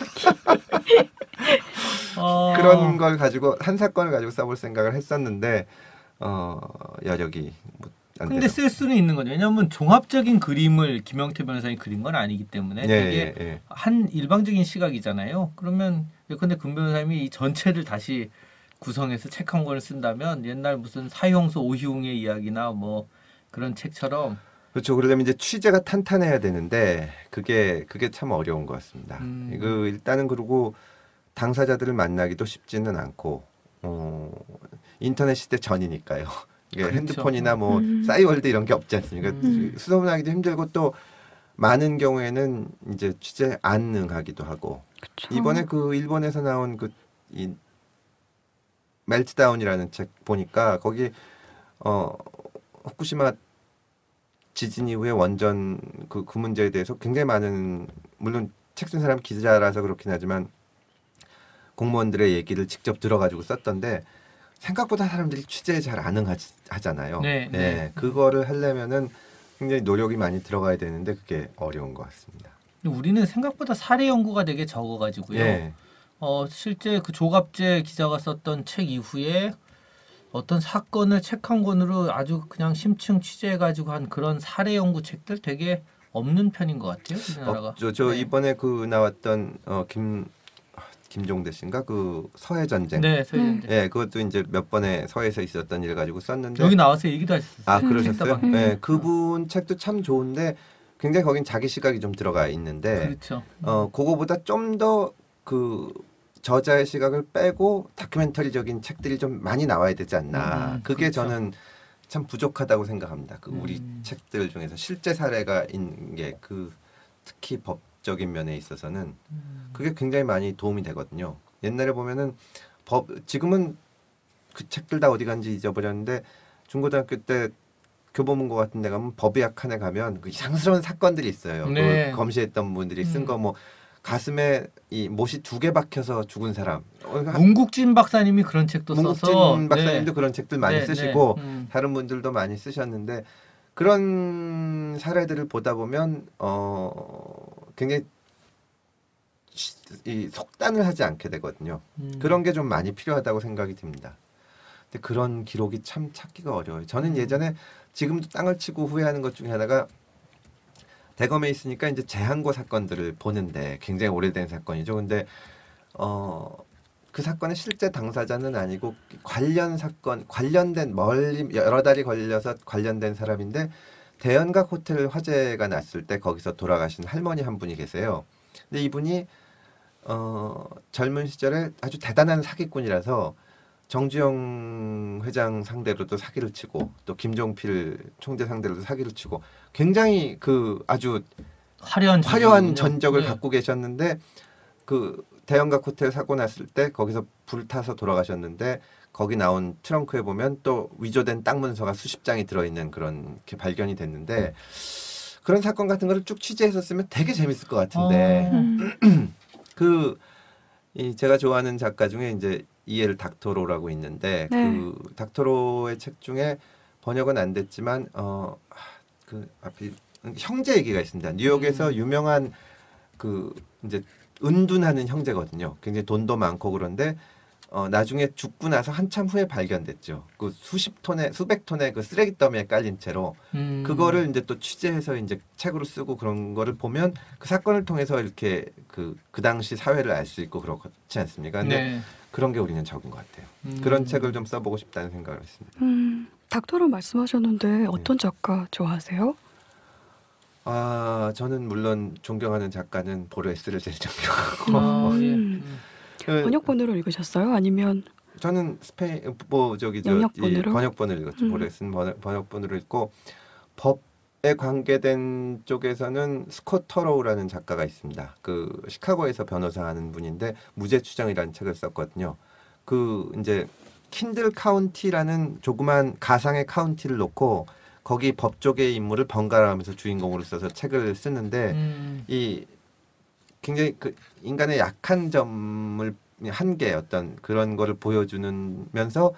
어, 그런 걸 가지고 한 사건을 가지고 써볼 생각을 했었는데 어, 여력이 뭐 안 근데 돼서. 쓸 수는 있는 거죠. 왜냐하면 종합적인 그림을 김영태 변호사님 그린 건 아니기 때문에 예, 되게 예, 예. 한 일방적인 시각이잖아요. 그러면 예컨대 금 변호사님이 이 전체를 다시 구성해서 책 한 권을 쓴다면 옛날 무슨 사형수 오희웅의 이야기나 뭐 그런 책처럼 그렇죠. 그러려면 이제 취재가 탄탄해야 되는데 그게 그게 참 어려운 것 같습니다. 음. 이거 일단은 그리고 당사자들을 만나기도 쉽지는 않고 어, 인터넷 시대 전이니까요. 이게 그렇죠. 핸드폰이나 뭐 음. 싸이월드 이런 게 없지 않습니까? 음. 수소문하기도 힘들고 또 많은 경우에는 이제 취재 안 능하기도 하고 그쵸. 이번에 그 일본에서 나온 그 이 멜트다운이라는 책 보니까 거기 어 후쿠시마 지진 이후에 원전 그, 그 문제에 대해서 굉장히 많은 물론 책 쓴 사람 기자라서 그렇긴 하지만 공무원들의 얘기를 직접 들어가지고 썼던데 생각보다 사람들이 취재에 잘 안 응하잖아요. 네, 예, 네. 그거를 하려면은 굉장히 노력이 많이 들어가야 되는데 그게 어려운 것 같습니다. 근데 우리는 생각보다 사례 연구가 되게 적어가지고요. 예, 어, 실제 그 조갑재 기자가 썼던 책 이후에 어떤 사건을 책 한 권으로 아주 그냥 심층 취재해가지고 한 그런 사례 연구 책들 되게 없는 편인 것 같아요. 우리나라가. 어, 저, 저 네. 이번에 그 나왔던 어, 김 김종대 씨인가 그 서해 전쟁. 네, 서희 음. 이제 예, 그것도 이제 몇 번에 서해에서 있었던 일 가지고 썼는데 여기 나와서 얘기도 하셨어요. 아 음. 그러셨어요? 책다방. 네, 그분 책도 참 좋은데 굉장히 거긴 자기 시각이 좀 들어가 있는데 그렇죠. 어 그거보다 좀 더 그 저자의 시각을 빼고 다큐멘터리적인 책들이 좀 많이 나와야 되지 않나. 음, 그게 그렇죠. 저는 참 부족하다고 생각합니다. 그 우리 음. 책들 중에서 실제 사례가 있는 게 그 특히 법 법적인 면에 있어서는 그게 굉장히 많이 도움이 되거든요. 옛날에 보면은 법 지금은 그 책들 다 어디 간지 잊어버렸는데 중고등학교 때 교보문고 같은 데 가면 법의학 칸에 가면 그 이상스러운 사건들이 있어요. 네. 그 검시했던 분들이 쓴 음. 거 뭐 가슴에 이 못이 두 개 박혀서 죽은 사람. 문국진 박사님이 그런 책도 문국진 써서 박사님도 네. 그런 책들 많이 네, 쓰시고 네. 음. 다른 분들도 많이 쓰셨는데 그런 사례들을 보다 보면 어 굉장히 이 속단을 하지 않게 되거든요. 음. 그런 게 좀 많이 필요하다고 생각이 듭니다. 근데 그런 기록이 참 찾기가 어려워요. 저는 예전에 지금도 땅을 치고 후회하는 것 중에 하나가 대검에 있으니까 이제 재항고 사건들을 보는데 굉장히 오래된 사건이죠. 근데 어, 그 사건의 실제 당사자는 아니고 관련 사건, 관련된 멀리 여러 달이 걸려서 관련된 사람인데 대연각 호텔 화재가 났을 때 거기서 돌아가신 할머니 한 분이 계세요. 근데 이분이 어, 젊은 시절에 아주 대단한 사기꾼이라서 정주영 회장 상대로도 사기를 치고 또 김종필 총재 상대로도 사기를 치고 굉장히 그 아주 화려한, 화려한 전적을 네. 갖고 계셨는데 그 대형각 호텔 사고 났을 때 거기서 불타서 돌아가셨는데 거기 나온 트렁크에 보면 또 위조된 땅 문서가 수십 장이 들어있는 그런 게 발견이 됐는데 그런 사건 같은 거를 쭉 취재했었으면 되게 재밌을 것 같은데 어. 음. 그 이 제가 좋아하는 작가 중에 이제 이엘 닥토로라고 있는데 네. 그 닥토로의 책 중에 번역은 안 됐지만 어 그 앞에 형제 얘기가 있습니다. 뉴욕에서 음. 유명한 그 이제 은둔하는 형제거든요. 굉장히 돈도 많고 그런데 어 나중에 죽고 나서 한참 후에 발견됐죠. 그 수십 톤의 수백 톤의 그 쓰레기 더미에 깔린 채로 음. 그거를 이제 또 취재해서 이제 책으로 쓰고 그런 거를 보면 그 사건을 통해서 이렇게 그, 그 당시 사회를 알 수 있고 그렇지 않습니까? 근데 네. 그런 게 우리는 적은 것 같아요. 음. 그런 책을 좀 써보고 싶다는 생각을 했습니다. 음, 닥터로 말씀하셨는데 네. 어떤 작가 좋아하세요? 아, 저는 물론 존경하는 작가는 보르헤스를 제일 존경하고 아, 예. 음. 음. 그 번역본으로 읽으셨어요? 아니면 저는 스페인 뭐 저기 저 영역본으로? 이 번역본을 읽었죠. 음. 보르헤스는 번역, 번역본으로 읽고 법에 관계된 쪽에서는 스콧 터로우라는 작가가 있습니다. 그 시카고에서 변호사 하는 분인데 무죄 추정이라는 책을 썼거든요. 그 이제 킨들 카운티라는 조그만 가상의 카운티를 놓고 거기 법 쪽의 인물을 번갈아가면서 주인공으로 써서 책을 쓰는데 음. 이 굉장히 그 인간의 약한 점을 한계 어떤 그런 거를 보여주면서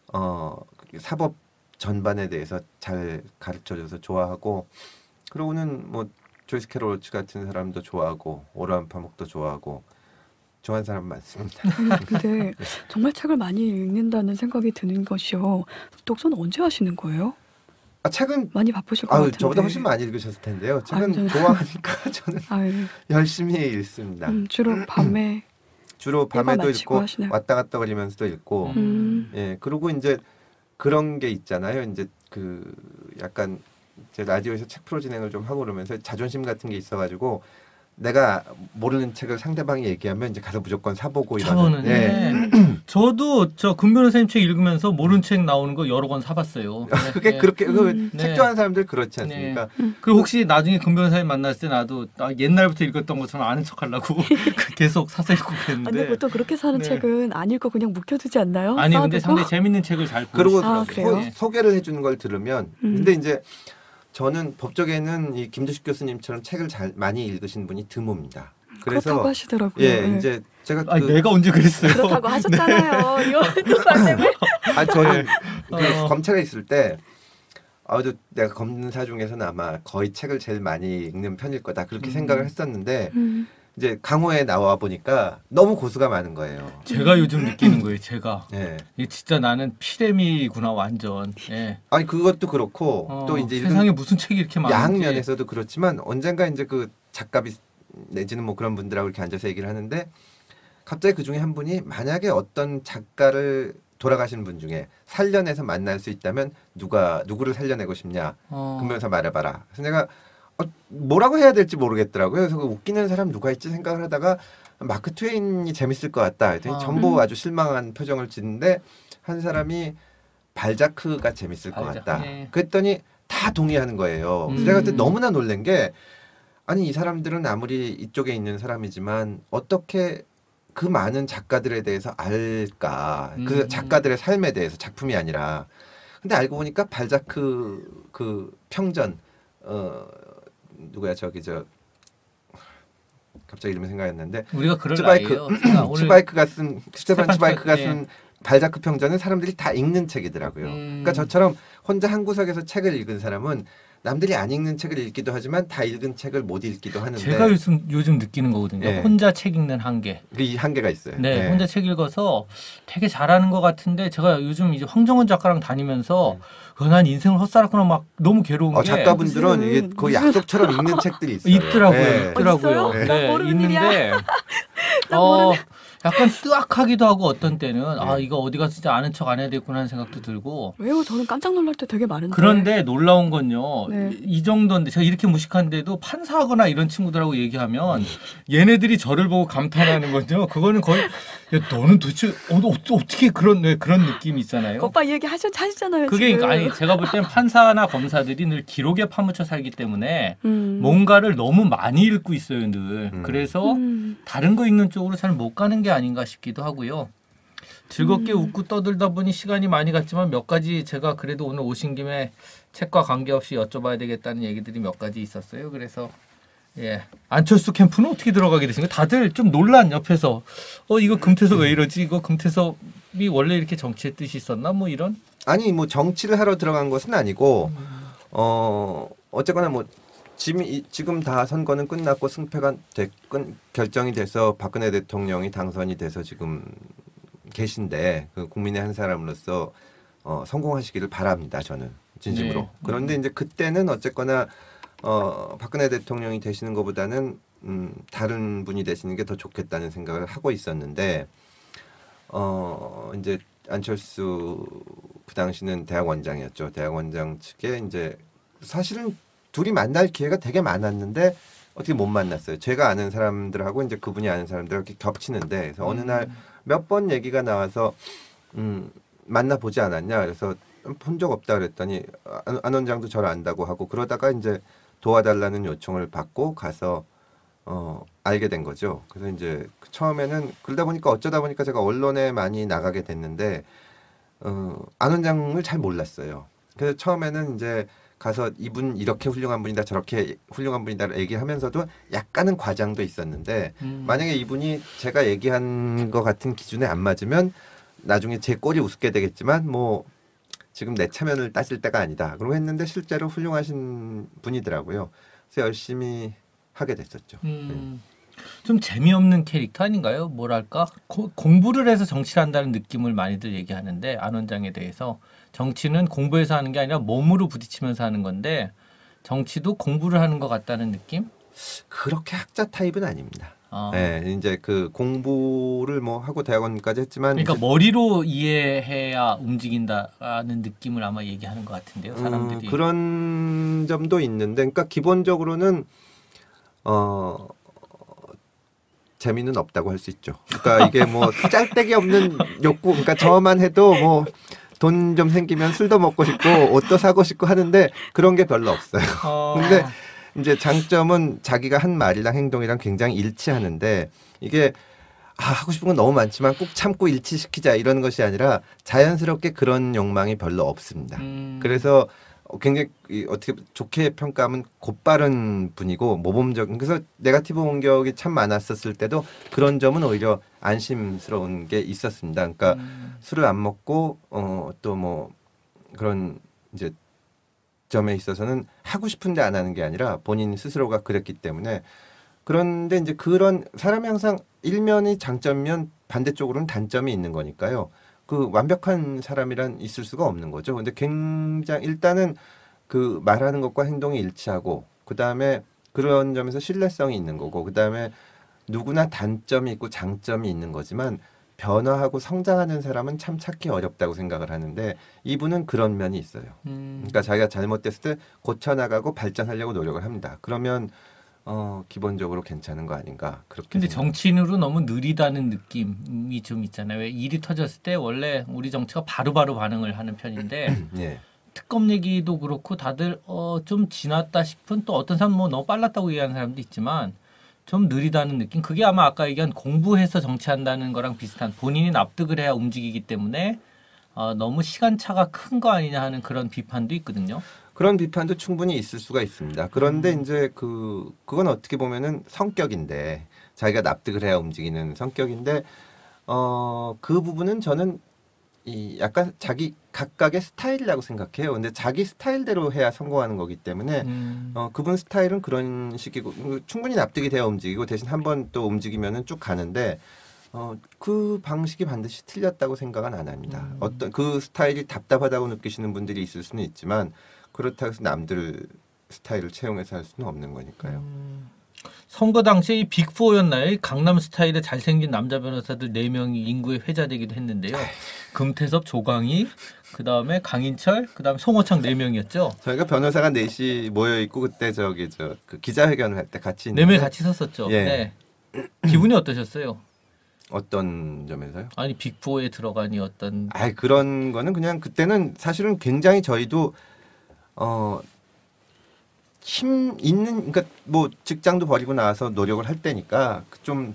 어 사법 전반에 대해서 잘 가르쳐줘서 좋아하고 그러고는 뭐 조이스 캐롤 오츠 같은 사람도 좋아하고 오르한 파목도 좋아하고 좋아하는 사람 많습니다. 근데 정말 책을 많이 읽는다는 생각이 드는 것이요. 독서는 언제 하시는 거예요? 아 책은 많이 바쁘실 것 아유 같은데. 저보다 훨씬 많이 읽으셨을 텐데요. 책은 아유, 저는- 좋아하니까 저는 아유, 열심히 읽습니다. 음, 주로 밤에. 주로 일과 밤에도 마치고 읽고 하시네요. 왔다 갔다 거리면서도 읽고 음. 예 그리고 이제 그런 게 있잖아요. 이제 그 약간 제 라디오에서 책 프로 진행을 좀 하고 그러면서 자존심 같은 게 있어가지고 내가 모르는 책을 상대방이 얘기하면 이제 가서 무조건 사보고 이러는. 저는 예. 네. 저도 저 금변호 선생님 책 읽으면서 모르는 책 나오는 거 여러 권 사봤어요. 네. 그게 네. 그렇게 그 음. 책 네. 좋아하는 사람들 그렇지 않습니까? 그리고 혹시 나중에 금변호 선생님 만났을 때 나도 나 옛날부터 읽었던 것처럼 아는 척하려고 계속 사서 읽고 아, 그랬는데. 근데 보통 그렇게 사는 네. 책은 안 읽고 그냥 묵혀두지 않나요? 아니 근데 쌓아두고? 상당히 재밌는 책을 잘 그리고 고르시더라고요. 아, 그래요? 소, 소개를 해주는 걸 들으면 음. 근데 이제 저는 법조계는 이 김두식 교수님처럼 책을 잘 많이 읽으신 분이 드뭅니다. 그렇다고 그래서 하시더라고요. 예 네. 이제 제가 아니 그, 내가 언제 그랬어요? 그렇다고 하셨잖아요. 이거 독서 때문에. 아 저는 그 어. 검찰에 있을 때 아주 내가 검사 중에서는 아마 거의 책을 제일 많이 읽는 편일 거다 그렇게 음. 생각을 했었는데 음. 이제 강호에 나와 보니까 너무 고수가 많은 거예요. 제가 요즘 느끼는 거예요. 제가 예. 이게 진짜 나는 피레미구나 완전. 예. 아니 그것도 그렇고 어, 또 이제 읽은 세상에 무슨 책이 이렇게 많은지. 양면에서도 그렇지만 언젠가 이제 그 작가비 내지는 뭐 그런 분들하고 이렇게 앉아서 얘기를 하는데 갑자기 그 중에 한 분이 만약에 어떤 작가를 돌아가신 분 중에 살려내서 만날 수 있다면 누가 누구를 살려내고 싶냐 어. 금변호사 말해봐라. 그래서 내가 어, 뭐라고 해야 될지 모르겠더라고요. 그래서 그 웃기는 사람 누가 있지 생각을 하다가 마크 트웨인이 재밌을 것 같다. 그랬더니 아. 전부 아주 실망한 표정을 짓는데 한 사람이 발자크가 재밌을 것 발자크, 같다. 예. 그랬더니 다 동의하는 거예요. 그래서 음. 내가 그때 너무나 놀란 게 아니 이 사람들은 아무리 이쪽에 있는 사람이지만 어떻게 그 많은 작가들에 대해서 알까? 음. 그 작가들의 삶에 대해서 작품이 아니라. 근데 알고 보니까 발자크 그 평전 어 누구야 저기 저 갑자기 이름이 생각이 안 나는데 우리가 그럴 츠바이크 나이에요. 제가 오늘 츠바이크가 쓴 스테판 츠바이크가 예. 쓴 발자크 평전은 사람들이 다 읽는 책이더라고요. 음. 그러니까 저처럼 혼자 한 구석에서 책을 읽은 사람은 남들이 안 읽는 책을 읽기도 하지만 다 읽은 책을 못 읽기도 하는데 제가 요즘 요즘 느끼는 거거든요. 예. 혼자 책 읽는 한계. 이 한계가 있어요. 네, 혼자 책 읽어서 되게 잘하는 것 같은데 제가 요즘 이제 황정원 작가랑 다니면서 어, 난 인생을 헛살았구나 막 너무 괴로운 어, 게 작가분들은 무슨- 이게 거의 무슨- 약속처럼 읽는 책들이 있어요. 있더라고요. 네. 있더라고요. 어, 있어요? 네, 나 모르는 있는데 어, 약간 뜨악하기도 하고 어떤 때는 아 이거 어디 가서 진짜 아는 척 안 해야 되겠구나 하는 생각도 들고 왜요? 저는 깜짝 놀랄 때 되게 많은데. 그런데 놀라운 건요. 네. 이 정도인데 제가 이렇게 무식한데도 판사하거나 이런 친구들하고 얘기하면 얘네들이 저를 보고 감탄하는 건요. 그거는 거의 야, 너는 도대체 어, 어, 어떻게 그런 네, 그런 느낌이 있잖아요. 오빠 얘기 하셨 하시잖아요. 그게 지금. 그러니까 아니 제가 볼 땐 판사나 검사들이 늘 기록에 파묻혀 살기 때문에 음. 뭔가를 너무 많이 읽고 있어요, 늘. 음. 그래서 음. 다른 거 읽는 쪽으로 잘 못 가는 게 아닌가 싶기도 하고요. 즐겁게 음. 웃고 떠들다 보니 시간이 많이 갔지만 몇 가지 제가 그래도 오늘 오신 김에 책과 관계없이 여쭤봐야 되겠다는 얘기들이 몇 가지 있었어요. 그래서 예 안철수 캠프는 어떻게 들어가게 되신가요? 다들 좀 논란 옆에서 어 이거 금태섭 왜 이러지? 이거 금태섭이 원래 이렇게 정치의 뜻이 있었나? 뭐 이런 아니 뭐 정치를 하러 들어간 것은 아니고 어 어쨌거나 뭐 지금, 이- 지금 다 선거는 끝났고 승패가 되, 끝, 결정이 돼서 박근혜 대통령이 당선이 돼서 지금 계신데 그 국민의 한 사람으로서 어, 성공하시기를 바랍니다. 저는 진심으로. 네. 그런데 이제 그때는 어쨌거나 어, 박근혜 대통령이 되시는 것보다는 음, 다른 분이 되시는 게 더 좋겠다는 생각을 하고 있었는데 어, 이제 안철수 그 당시는 대학원장이었죠. 대학원장 측에 이제 사실은 둘이 만날 기회가 되게 많았는데 어떻게 못 만났어요. 제가 아는 사람들하고 이제 그분이 아는 사람들하고 이렇게 겹치는데 그래서 어느 날 몇 번 얘기가 나와서 음, 만나보지 않았냐. 그래서 본 적 없다 그랬더니 안, 안 원장도 저를 안다고 하고 그러다가 이제 도와달라는 요청을 받고 가서 어, 알게 된 거죠. 그래서 이제 처음에는 그러다 보니까 어쩌다 보니까 제가 언론에 많이 나가게 됐는데 어, 안 원장을 잘 몰랐어요. 그래서 처음에는 이제 가서 이분 이렇게 훌륭한 분이다 저렇게 훌륭한 분이다 얘기하면서도 약간은 과장도 있었는데 음. 만약에 이분이 제가 얘기한 것 같은 기준에 안 맞으면 나중에 제 꼴이 우습게 되겠지만 뭐 지금 내 체면을 따질 때가 아니다. 그러고 했는데 실제로 훌륭하신 분이더라고요. 그래서 열심히 하게 됐었죠. 음, 좀 재미없는 캐릭터 아닌가요? 뭐랄까 고, 공부를 해서 정치를 한다는 느낌을 많이들 얘기하는데 안 원장에 대해서 정치는 공부해서 하는 게 아니라 몸으로 부딪히면서 하는 건데 정치도 공부를 하는 것 같다는 느낌? 그렇게 학자 타입은 아닙니다. 어. 네, 이제 그 공부를 뭐 하고 대학원까지 했지만 그러니까 이제 머리로 이해해야 움직인다라는 느낌을 아마 얘기하는 것 같은데요, 사람들이. 음, 그런 점도 있는데, 그러니까 기본적으로는 어 재미는 없다고 할 수 있죠. 그러니까 이게 뭐 짤데기 없는 욕구, 그러니까 저만 해도 뭐 돈 좀 생기면 술도 먹고 싶고 옷도 사고 싶고 하는데 그런 게 별로 없어요. 어. 근데 이제 장점은 자기가 한 말이랑 행동이랑 굉장히 일치하는데 이게 아, 하고 싶은 건 너무 많지만 꼭 참고 일치시키자 이런 것이 아니라 자연스럽게 그런 욕망이 별로 없습니다. 음. 그래서 굉장히 이 어떻게 좋게 평가하면 곧바른 분이고 모범적. 그래서 네거티브 공격이 참 많았었을 때도 그런 점은 오히려 안심스러운 게 있었습니다. 그러니까 음. 술을 안 먹고 어, 또 뭐 그런 이제 점에 있어서는 하고 싶은데 안 하는 게 아니라 본인 스스로가 그랬기 때문에. 그런데 이제 그런 사람이 항상 일면이 장점이면 반대쪽으로는 단점이 있는 거니까요. 그 완벽한 사람이란 있을 수가 없는 거죠. 근데 굉장히 일단은 그 말하는 것과 행동이 일치하고 그 다음에 그런 점에서 신뢰성이 있는 거고 그 다음에 누구나 단점이 있고 장점이 있는 거지만 변화하고 성장하는 사람은 참 찾기 어렵다고 생각을 하는데 이분은 그런 면이 있어요. 음. 그러니까 자기가 잘못됐을 때 고쳐나가고 발전하려고 노력을 합니다. 그러면 어, 기본적으로 괜찮은 거 아닌가 그렇게. 근데 생각합니다. 정치인으로 너무 느리다는 느낌이 좀 있잖아요. 왜 일이 터졌을 때 원래 우리 정치가 바로바로 반응을 하는 편인데 예. 특검 얘기도 그렇고 다들 어, 좀 지났다 싶은 또 어떤 사람 뭐 너무 빨랐다고 얘기하는 사람도 있지만 좀 느리다는 느낌. 그게 아마 아까 얘기한 공부해서 정치한다는 거랑 비슷한 본인이 납득을 해야 움직이기 때문에 어, 너무 시간차가 큰 거 아니냐 하는 그런 비판도 있거든요. 그런 비판도 충분히 있을 수가 있습니다. 그런데 음. 이제 그 그건 어떻게 보면은 성격인데 자기가 납득을 해야 움직이는 성격인데 어, 그 부분은 저는 이 약간 자기 각각의 스타일이라고 생각해요. 근데 자기 스타일대로 해야 성공하는 거기 때문에 음. 어, 그분 스타일은 그런 식이고 충분히 납득이 돼야 움직이고 대신 한번 또 움직이면은 쭉 가는데 어, 그 방식이 반드시 틀렸다고 생각은 안 합니다. 음. 어떤 그 스타일이 답답하다고 느끼시는 분들이 있을 수는 있지만 그렇다고 해서 남들 스타일을 채용해서 할 수는 없는 거니까요. 음. 선거 당시에 이 빅사였나요? 강남 스타일의 잘생긴 남자 변호사들 네 명이 인구에 회자되기도 했는데요. 금태섭, 조광희, 그 다음에 강인철, 그 다음에 송호창 네 명이었죠. 저희가 변호사가 넷이 모여 있고 그때 저기 저 그 기자회견을 할 때 같이 네 있는데 명이 같이 섰었죠. 예. 네. 기분이 어떠셨어요? 어떤 점에서요? 아니 빅사에 들어가니 어떤 아 그런 거는 그냥 그때는 사실은 굉장히 저희도 어. 힘 있는 그러니까 뭐 직장도 버리고 나와서 노력을 할 때니까 좀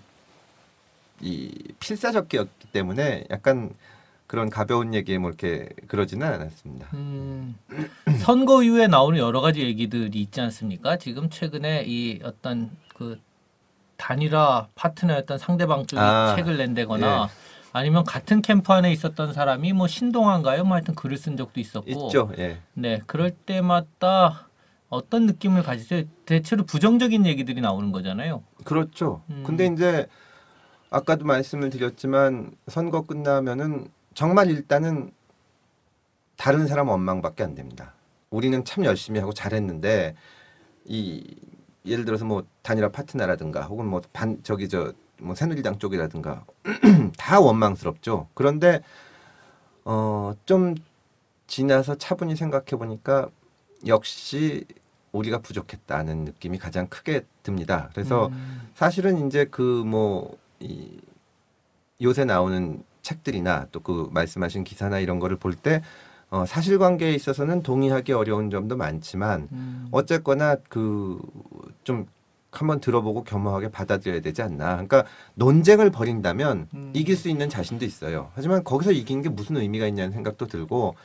이 필사적기였기 때문에 약간 그런 가벼운 얘기에 뭐 이렇게 그러지는 않았습니다. 음, 선거 이후에 나오는 여러 가지 얘기들이 있지 않습니까? 지금 최근에 이 어떤 그 단일화 파트너였던 상대방 쪽이 아, 책을 낸다거나 예. 아니면 같은 캠프 안에 있었던 사람이 뭐 신동한가요? 뭐 하여튼 글을 쓴 적도 있었고. 있죠. 예. 네, 그럴 때마다 어떤 느낌을 가지세요? 대체로 부정적인 얘기들이 나오는 거잖아요. 그렇죠. 음. 근데 이제 아까도 말씀을 드렸지만 선거 끝나면은 정말 일단은 다른 사람 원망밖에 안 됩니다. 우리는 참 열심히 하고 잘했는데 이 예를 들어서 뭐 단일화 파트너라든가 혹은 뭐 반 저기 저 뭐 새누리당 쪽이라든가 다 원망스럽죠. 그런데 어 좀 지나서 차분히 생각해 보니까 역시 우리가 부족했다는 느낌이 가장 크게 듭니다. 그래서 음. 사실은 이제 그 뭐 이 요새 나오는 책들이나 또 그 말씀하신 기사나 이런 거를 볼 때 어 사실관계에 있어서는 동의하기 어려운 점도 많지만 음. 어쨌거나 그 좀 한번 들어보고 겸허하게 받아들여야 되지 않나. 그러니까 논쟁을 벌인다면 음. 이길 수 있는 자신도 있어요. 하지만 거기서 이긴 게 무슨 의미가 있냐는 생각도 들고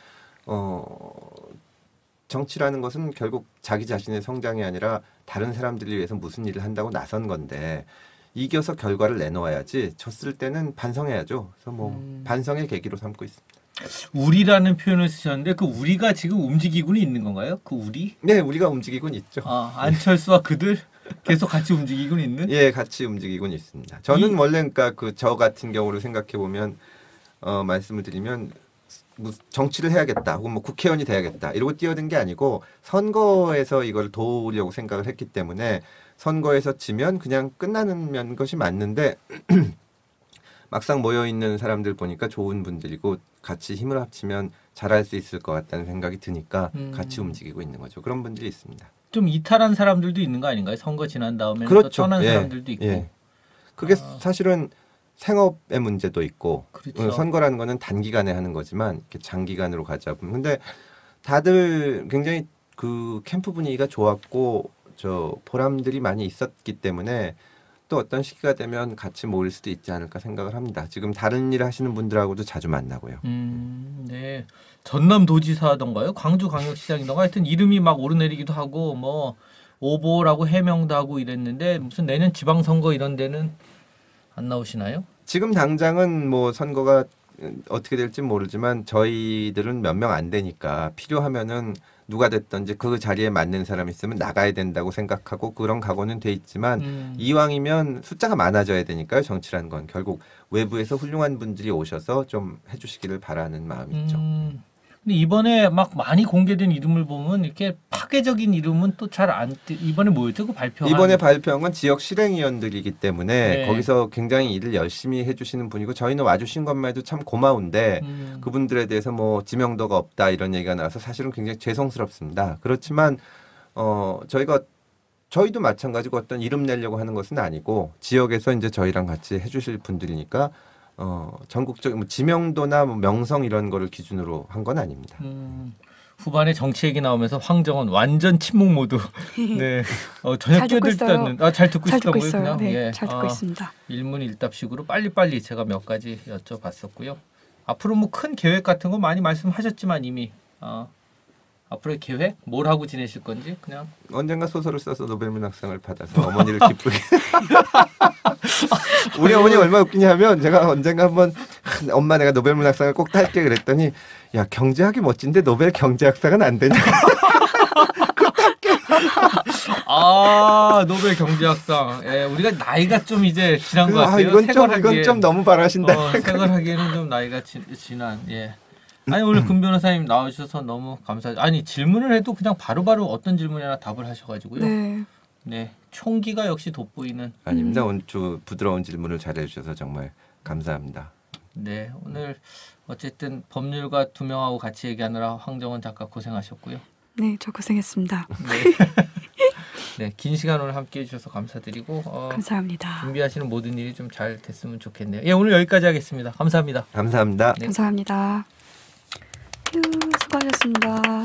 어 정치라는 것은 결국 자기 자신의 성장이 아니라 다른 사람들을 위해서 무슨 일을 한다고 나선 건데 이겨서 결과를 내놓아야지 졌을 때는 반성해야죠. 그래서 뭐 음. 반성의 계기로 삼고 있습니다. 우리라는 표현을 쓰셨는데 그 우리가 지금 움직이고는 있는 건가요? 그 우리? 네, 우리가 움직이곤 있죠. 아, 안철수와 그들 계속 같이 움직이고는 있는? 예, 같이 움직이곤 있습니다. 저는 이- 원래 그러니까 그 저 같은 경우를 생각해 보면 어, 말씀을 드리면 뭐 정치를 해야겠다 혹은 뭐 국회의원이 돼야겠다 이러고 뛰어든 게 아니고 선거에서 이걸 도우려고 생각을 했기 때문에 선거에서 지면 그냥 끝나는 것이 맞는데 막상 모여 있는 사람들 보니까 좋은 분들이고 같이 힘을 합치면 잘할 수 있을 것 같다는 생각이 드니까 음. 같이 움직이고 있는 거죠. 그런 분들이 있습니다. 좀 이탈한 사람들도 있는 거 아닌가요? 선거 지난 다음에 또 그렇죠. 떠난 예, 사람들도 있고. 예. 그게 아. 사실은 생업의 문제도 있고 그렇죠. 어, 선거라는 거는 단기간에 하는 거지만 이렇게 장기간으로 가자 보면 근데 다들 굉장히 그 캠프 분위기가 좋았고 저 보람들이 많이 있었기 때문에 또 어떤 시기가 되면 같이 모일 수도 있지 않을까 생각을 합니다. 지금 다른 일 하시는 분들하고도 자주 만나고요. 음, 네. 전남도지사던가요? 광주광역시장이던가 하여튼 이름이 막 오르내리기도 하고 뭐 오보라고 해명도 하고 이랬는데 무슨 내년 지방선거 이런 데는 안 나오시나요? 지금 당장은 뭐 선거가 어떻게 될지 모르지만 저희들은 몇 명 안 되니까 필요하면은 누가 됐든지 그 자리에 맞는 사람이 있으면 나가야 된다고 생각하고 그런 각오는 돼 있지만 음. 이왕이면 숫자가 많아져야 되니까요. 정치라는 건 결국 외부에서 훌륭한 분들이 오셔서 좀 해주시기를 바라는 마음이 있죠. 음. 근데 이번에 막 많이 공개된 이름을 보면 이렇게 파괴적인 이름은 또 잘 안 이번에 뭐였죠? 그 발표한 이번에 발표한 건 지역 실행위원들이기 때문에 네. 거기서 굉장히 일을 열심히 해주시는 분이고 저희는 와주신 것만 해도 참 고마운데 음. 그분들에 대해서 뭐 지명도가 없다 이런 얘기가 나와서 사실은 굉장히 죄송스럽습니다. 그렇지만 어 저희가 저희도 마찬가지고 어떤 이름 내려고 하는 것은 아니고 지역에서 이제 저희랑 같이 해주실 분들이니까 어 전국적 뭐 지명도나 뭐 명성 이런 거를 기준으로 한 건 아닙니다. 음. 후반에 정치 얘기 나오면서 황정은 완전 침묵 모드. 네, 어, 전혀 끼어들지도 않는. 아, 잘 듣고 잘 듣고 있다고요? 있어요. 그냥? 네, 예. 잘 듣고 아, 있습니다. 일문일답식으로 빨리빨리 제가 몇 가지 여쭤봤었고요. 앞으로 뭐 큰 계획 같은 거 많이 말씀하셨지만 이미 어, 앞으로의 계획? 뭘 하고 지내실 건지 그냥 언젠가 소설을 써서 노벨문학상을 받아서 어머니를 기쁘게. 우리 어머니 얼마나 웃기냐면 제가 언젠가 한번 엄마 내가 노벨문학상을 꼭 딸게 그랬더니 야 경제학이 멋진데 노벨 경제학상은 안 되냐. 아 노벨 경제학상. 예, 우리가 나이가 좀 이제 지난 것 같아요. 아, 이건 좀 생활하기에, 이건 좀 너무 바라신다. 어, 생활하기에는 좀 나이가 지, 지난. 예. 아니 오늘 금 변호사님 나와주셔서 너무 감사하죠. 아니 질문을 해도 그냥 바로바로 어떤 질문이나 답을 하셔가지고요. 네. 네, 총기가 역시 돋보이는. 아닙니다. 오늘 좀 부드러운 질문을 잘해주셔서 정말 감사합니다. 네, 오늘 어쨌든 법률가 두 명하고 같이 얘기하느라 황정은 작가 고생하셨고요. 네, 저 고생했습니다. 네, 네, 긴 시간 오늘 함께해 주셔서 감사드리고 어, 감사합니다. 준비하시는 모든 일이 좀 잘 됐으면 좋겠네요. 예, 오늘 여기까지 하겠습니다. 감사합니다. 감사합니다. 네. 감사합니다. 휴, 수고하셨습니다.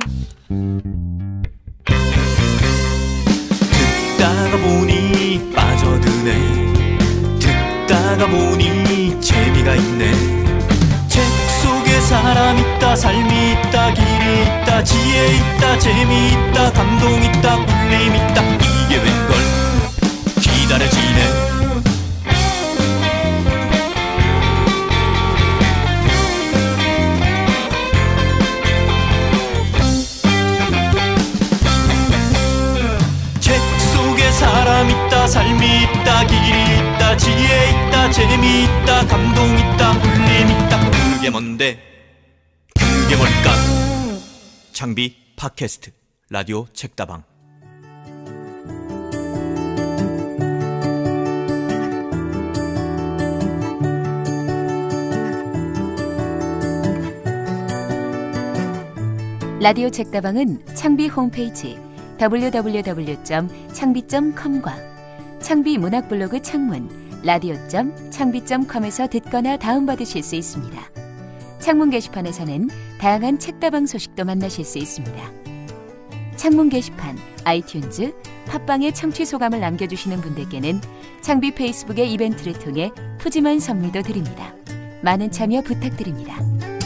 듣다가 보니 빠져드네 듣다가 보니 재미가 있네 책 속에 사람 있다 삶이 있다 길이 있다 지혜 있다 재미 있다 감동 있다 울림 있다 이게 웬걸 기다려지네 사람 있다 삶이 있다 길이 있다 지혜 있다 재미 있다 감동 있다 울림 있다 그게 뭔데 그게 뭘까 창비 팟캐스트 라디오 책다방 라디오 책다방은 창비 홈페이지 더블유 더블유 더블유 점 창비 점 컴과 창비 문학 블로그 창문 라디오 점 창비 점 컴에서 듣거나 다운받으실 수 있습니다. 창문 게시판에서는 다양한 책다방 소식도 만나실 수 있습니다. 창문 게시판, 아이튠즈, 팟빵에 청취 소감을 남겨주시는 분들께는 창비 페이스북의 이벤트를 통해 푸짐한 선물도 드립니다. 많은 참여 부탁드립니다.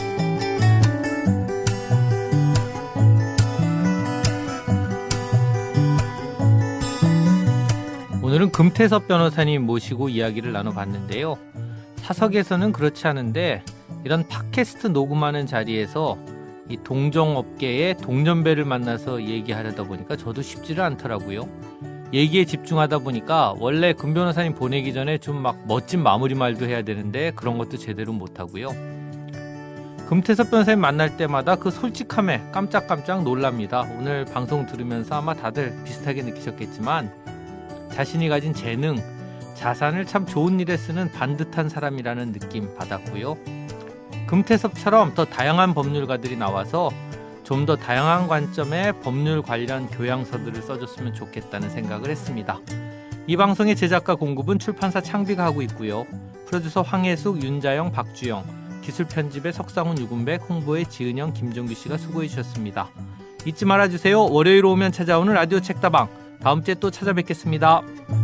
오늘은 금태섭 변호사님 모시고 이야기를 나눠봤는데요. 사석에서는 그렇지 않은데 이런 팟캐스트 녹음하는 자리에서 이 동종업계의 동년배를 만나서 얘기하려다 보니까 저도 쉽지를 않더라고요. 얘기에 집중하다 보니까 원래 금 변호사님 보내기 전에 좀 막 멋진 마무리 말도 해야 되는데 그런 것도 제대로 못하고요. 금태섭 변호사님 만날 때마다 그 솔직함에 깜짝깜짝 놀랍니다. 오늘 방송 들으면서 아마 다들 비슷하게 느끼셨겠지만 자신이 가진 재능, 자산을 참 좋은 일에 쓰는 반듯한 사람이라는 느낌 받았고요. 금태섭처럼 더 다양한 법률가들이 나와서 좀 더 다양한 관점의 법률 관련 교양서들을 써줬으면 좋겠다는 생각을 했습니다. 이 방송의 제작과 공급은 출판사 창비가 하고 있고요. 프로듀서 황혜숙, 윤자영, 박주영, 기술 편집의 석상훈, 유군백, 홍보의 지은영, 김종규 씨가 수고해 주셨습니다. 잊지 말아주세요. 월요일 오면 찾아오는 라디오 책다방. 다음 주에 또 찾아뵙겠습니다.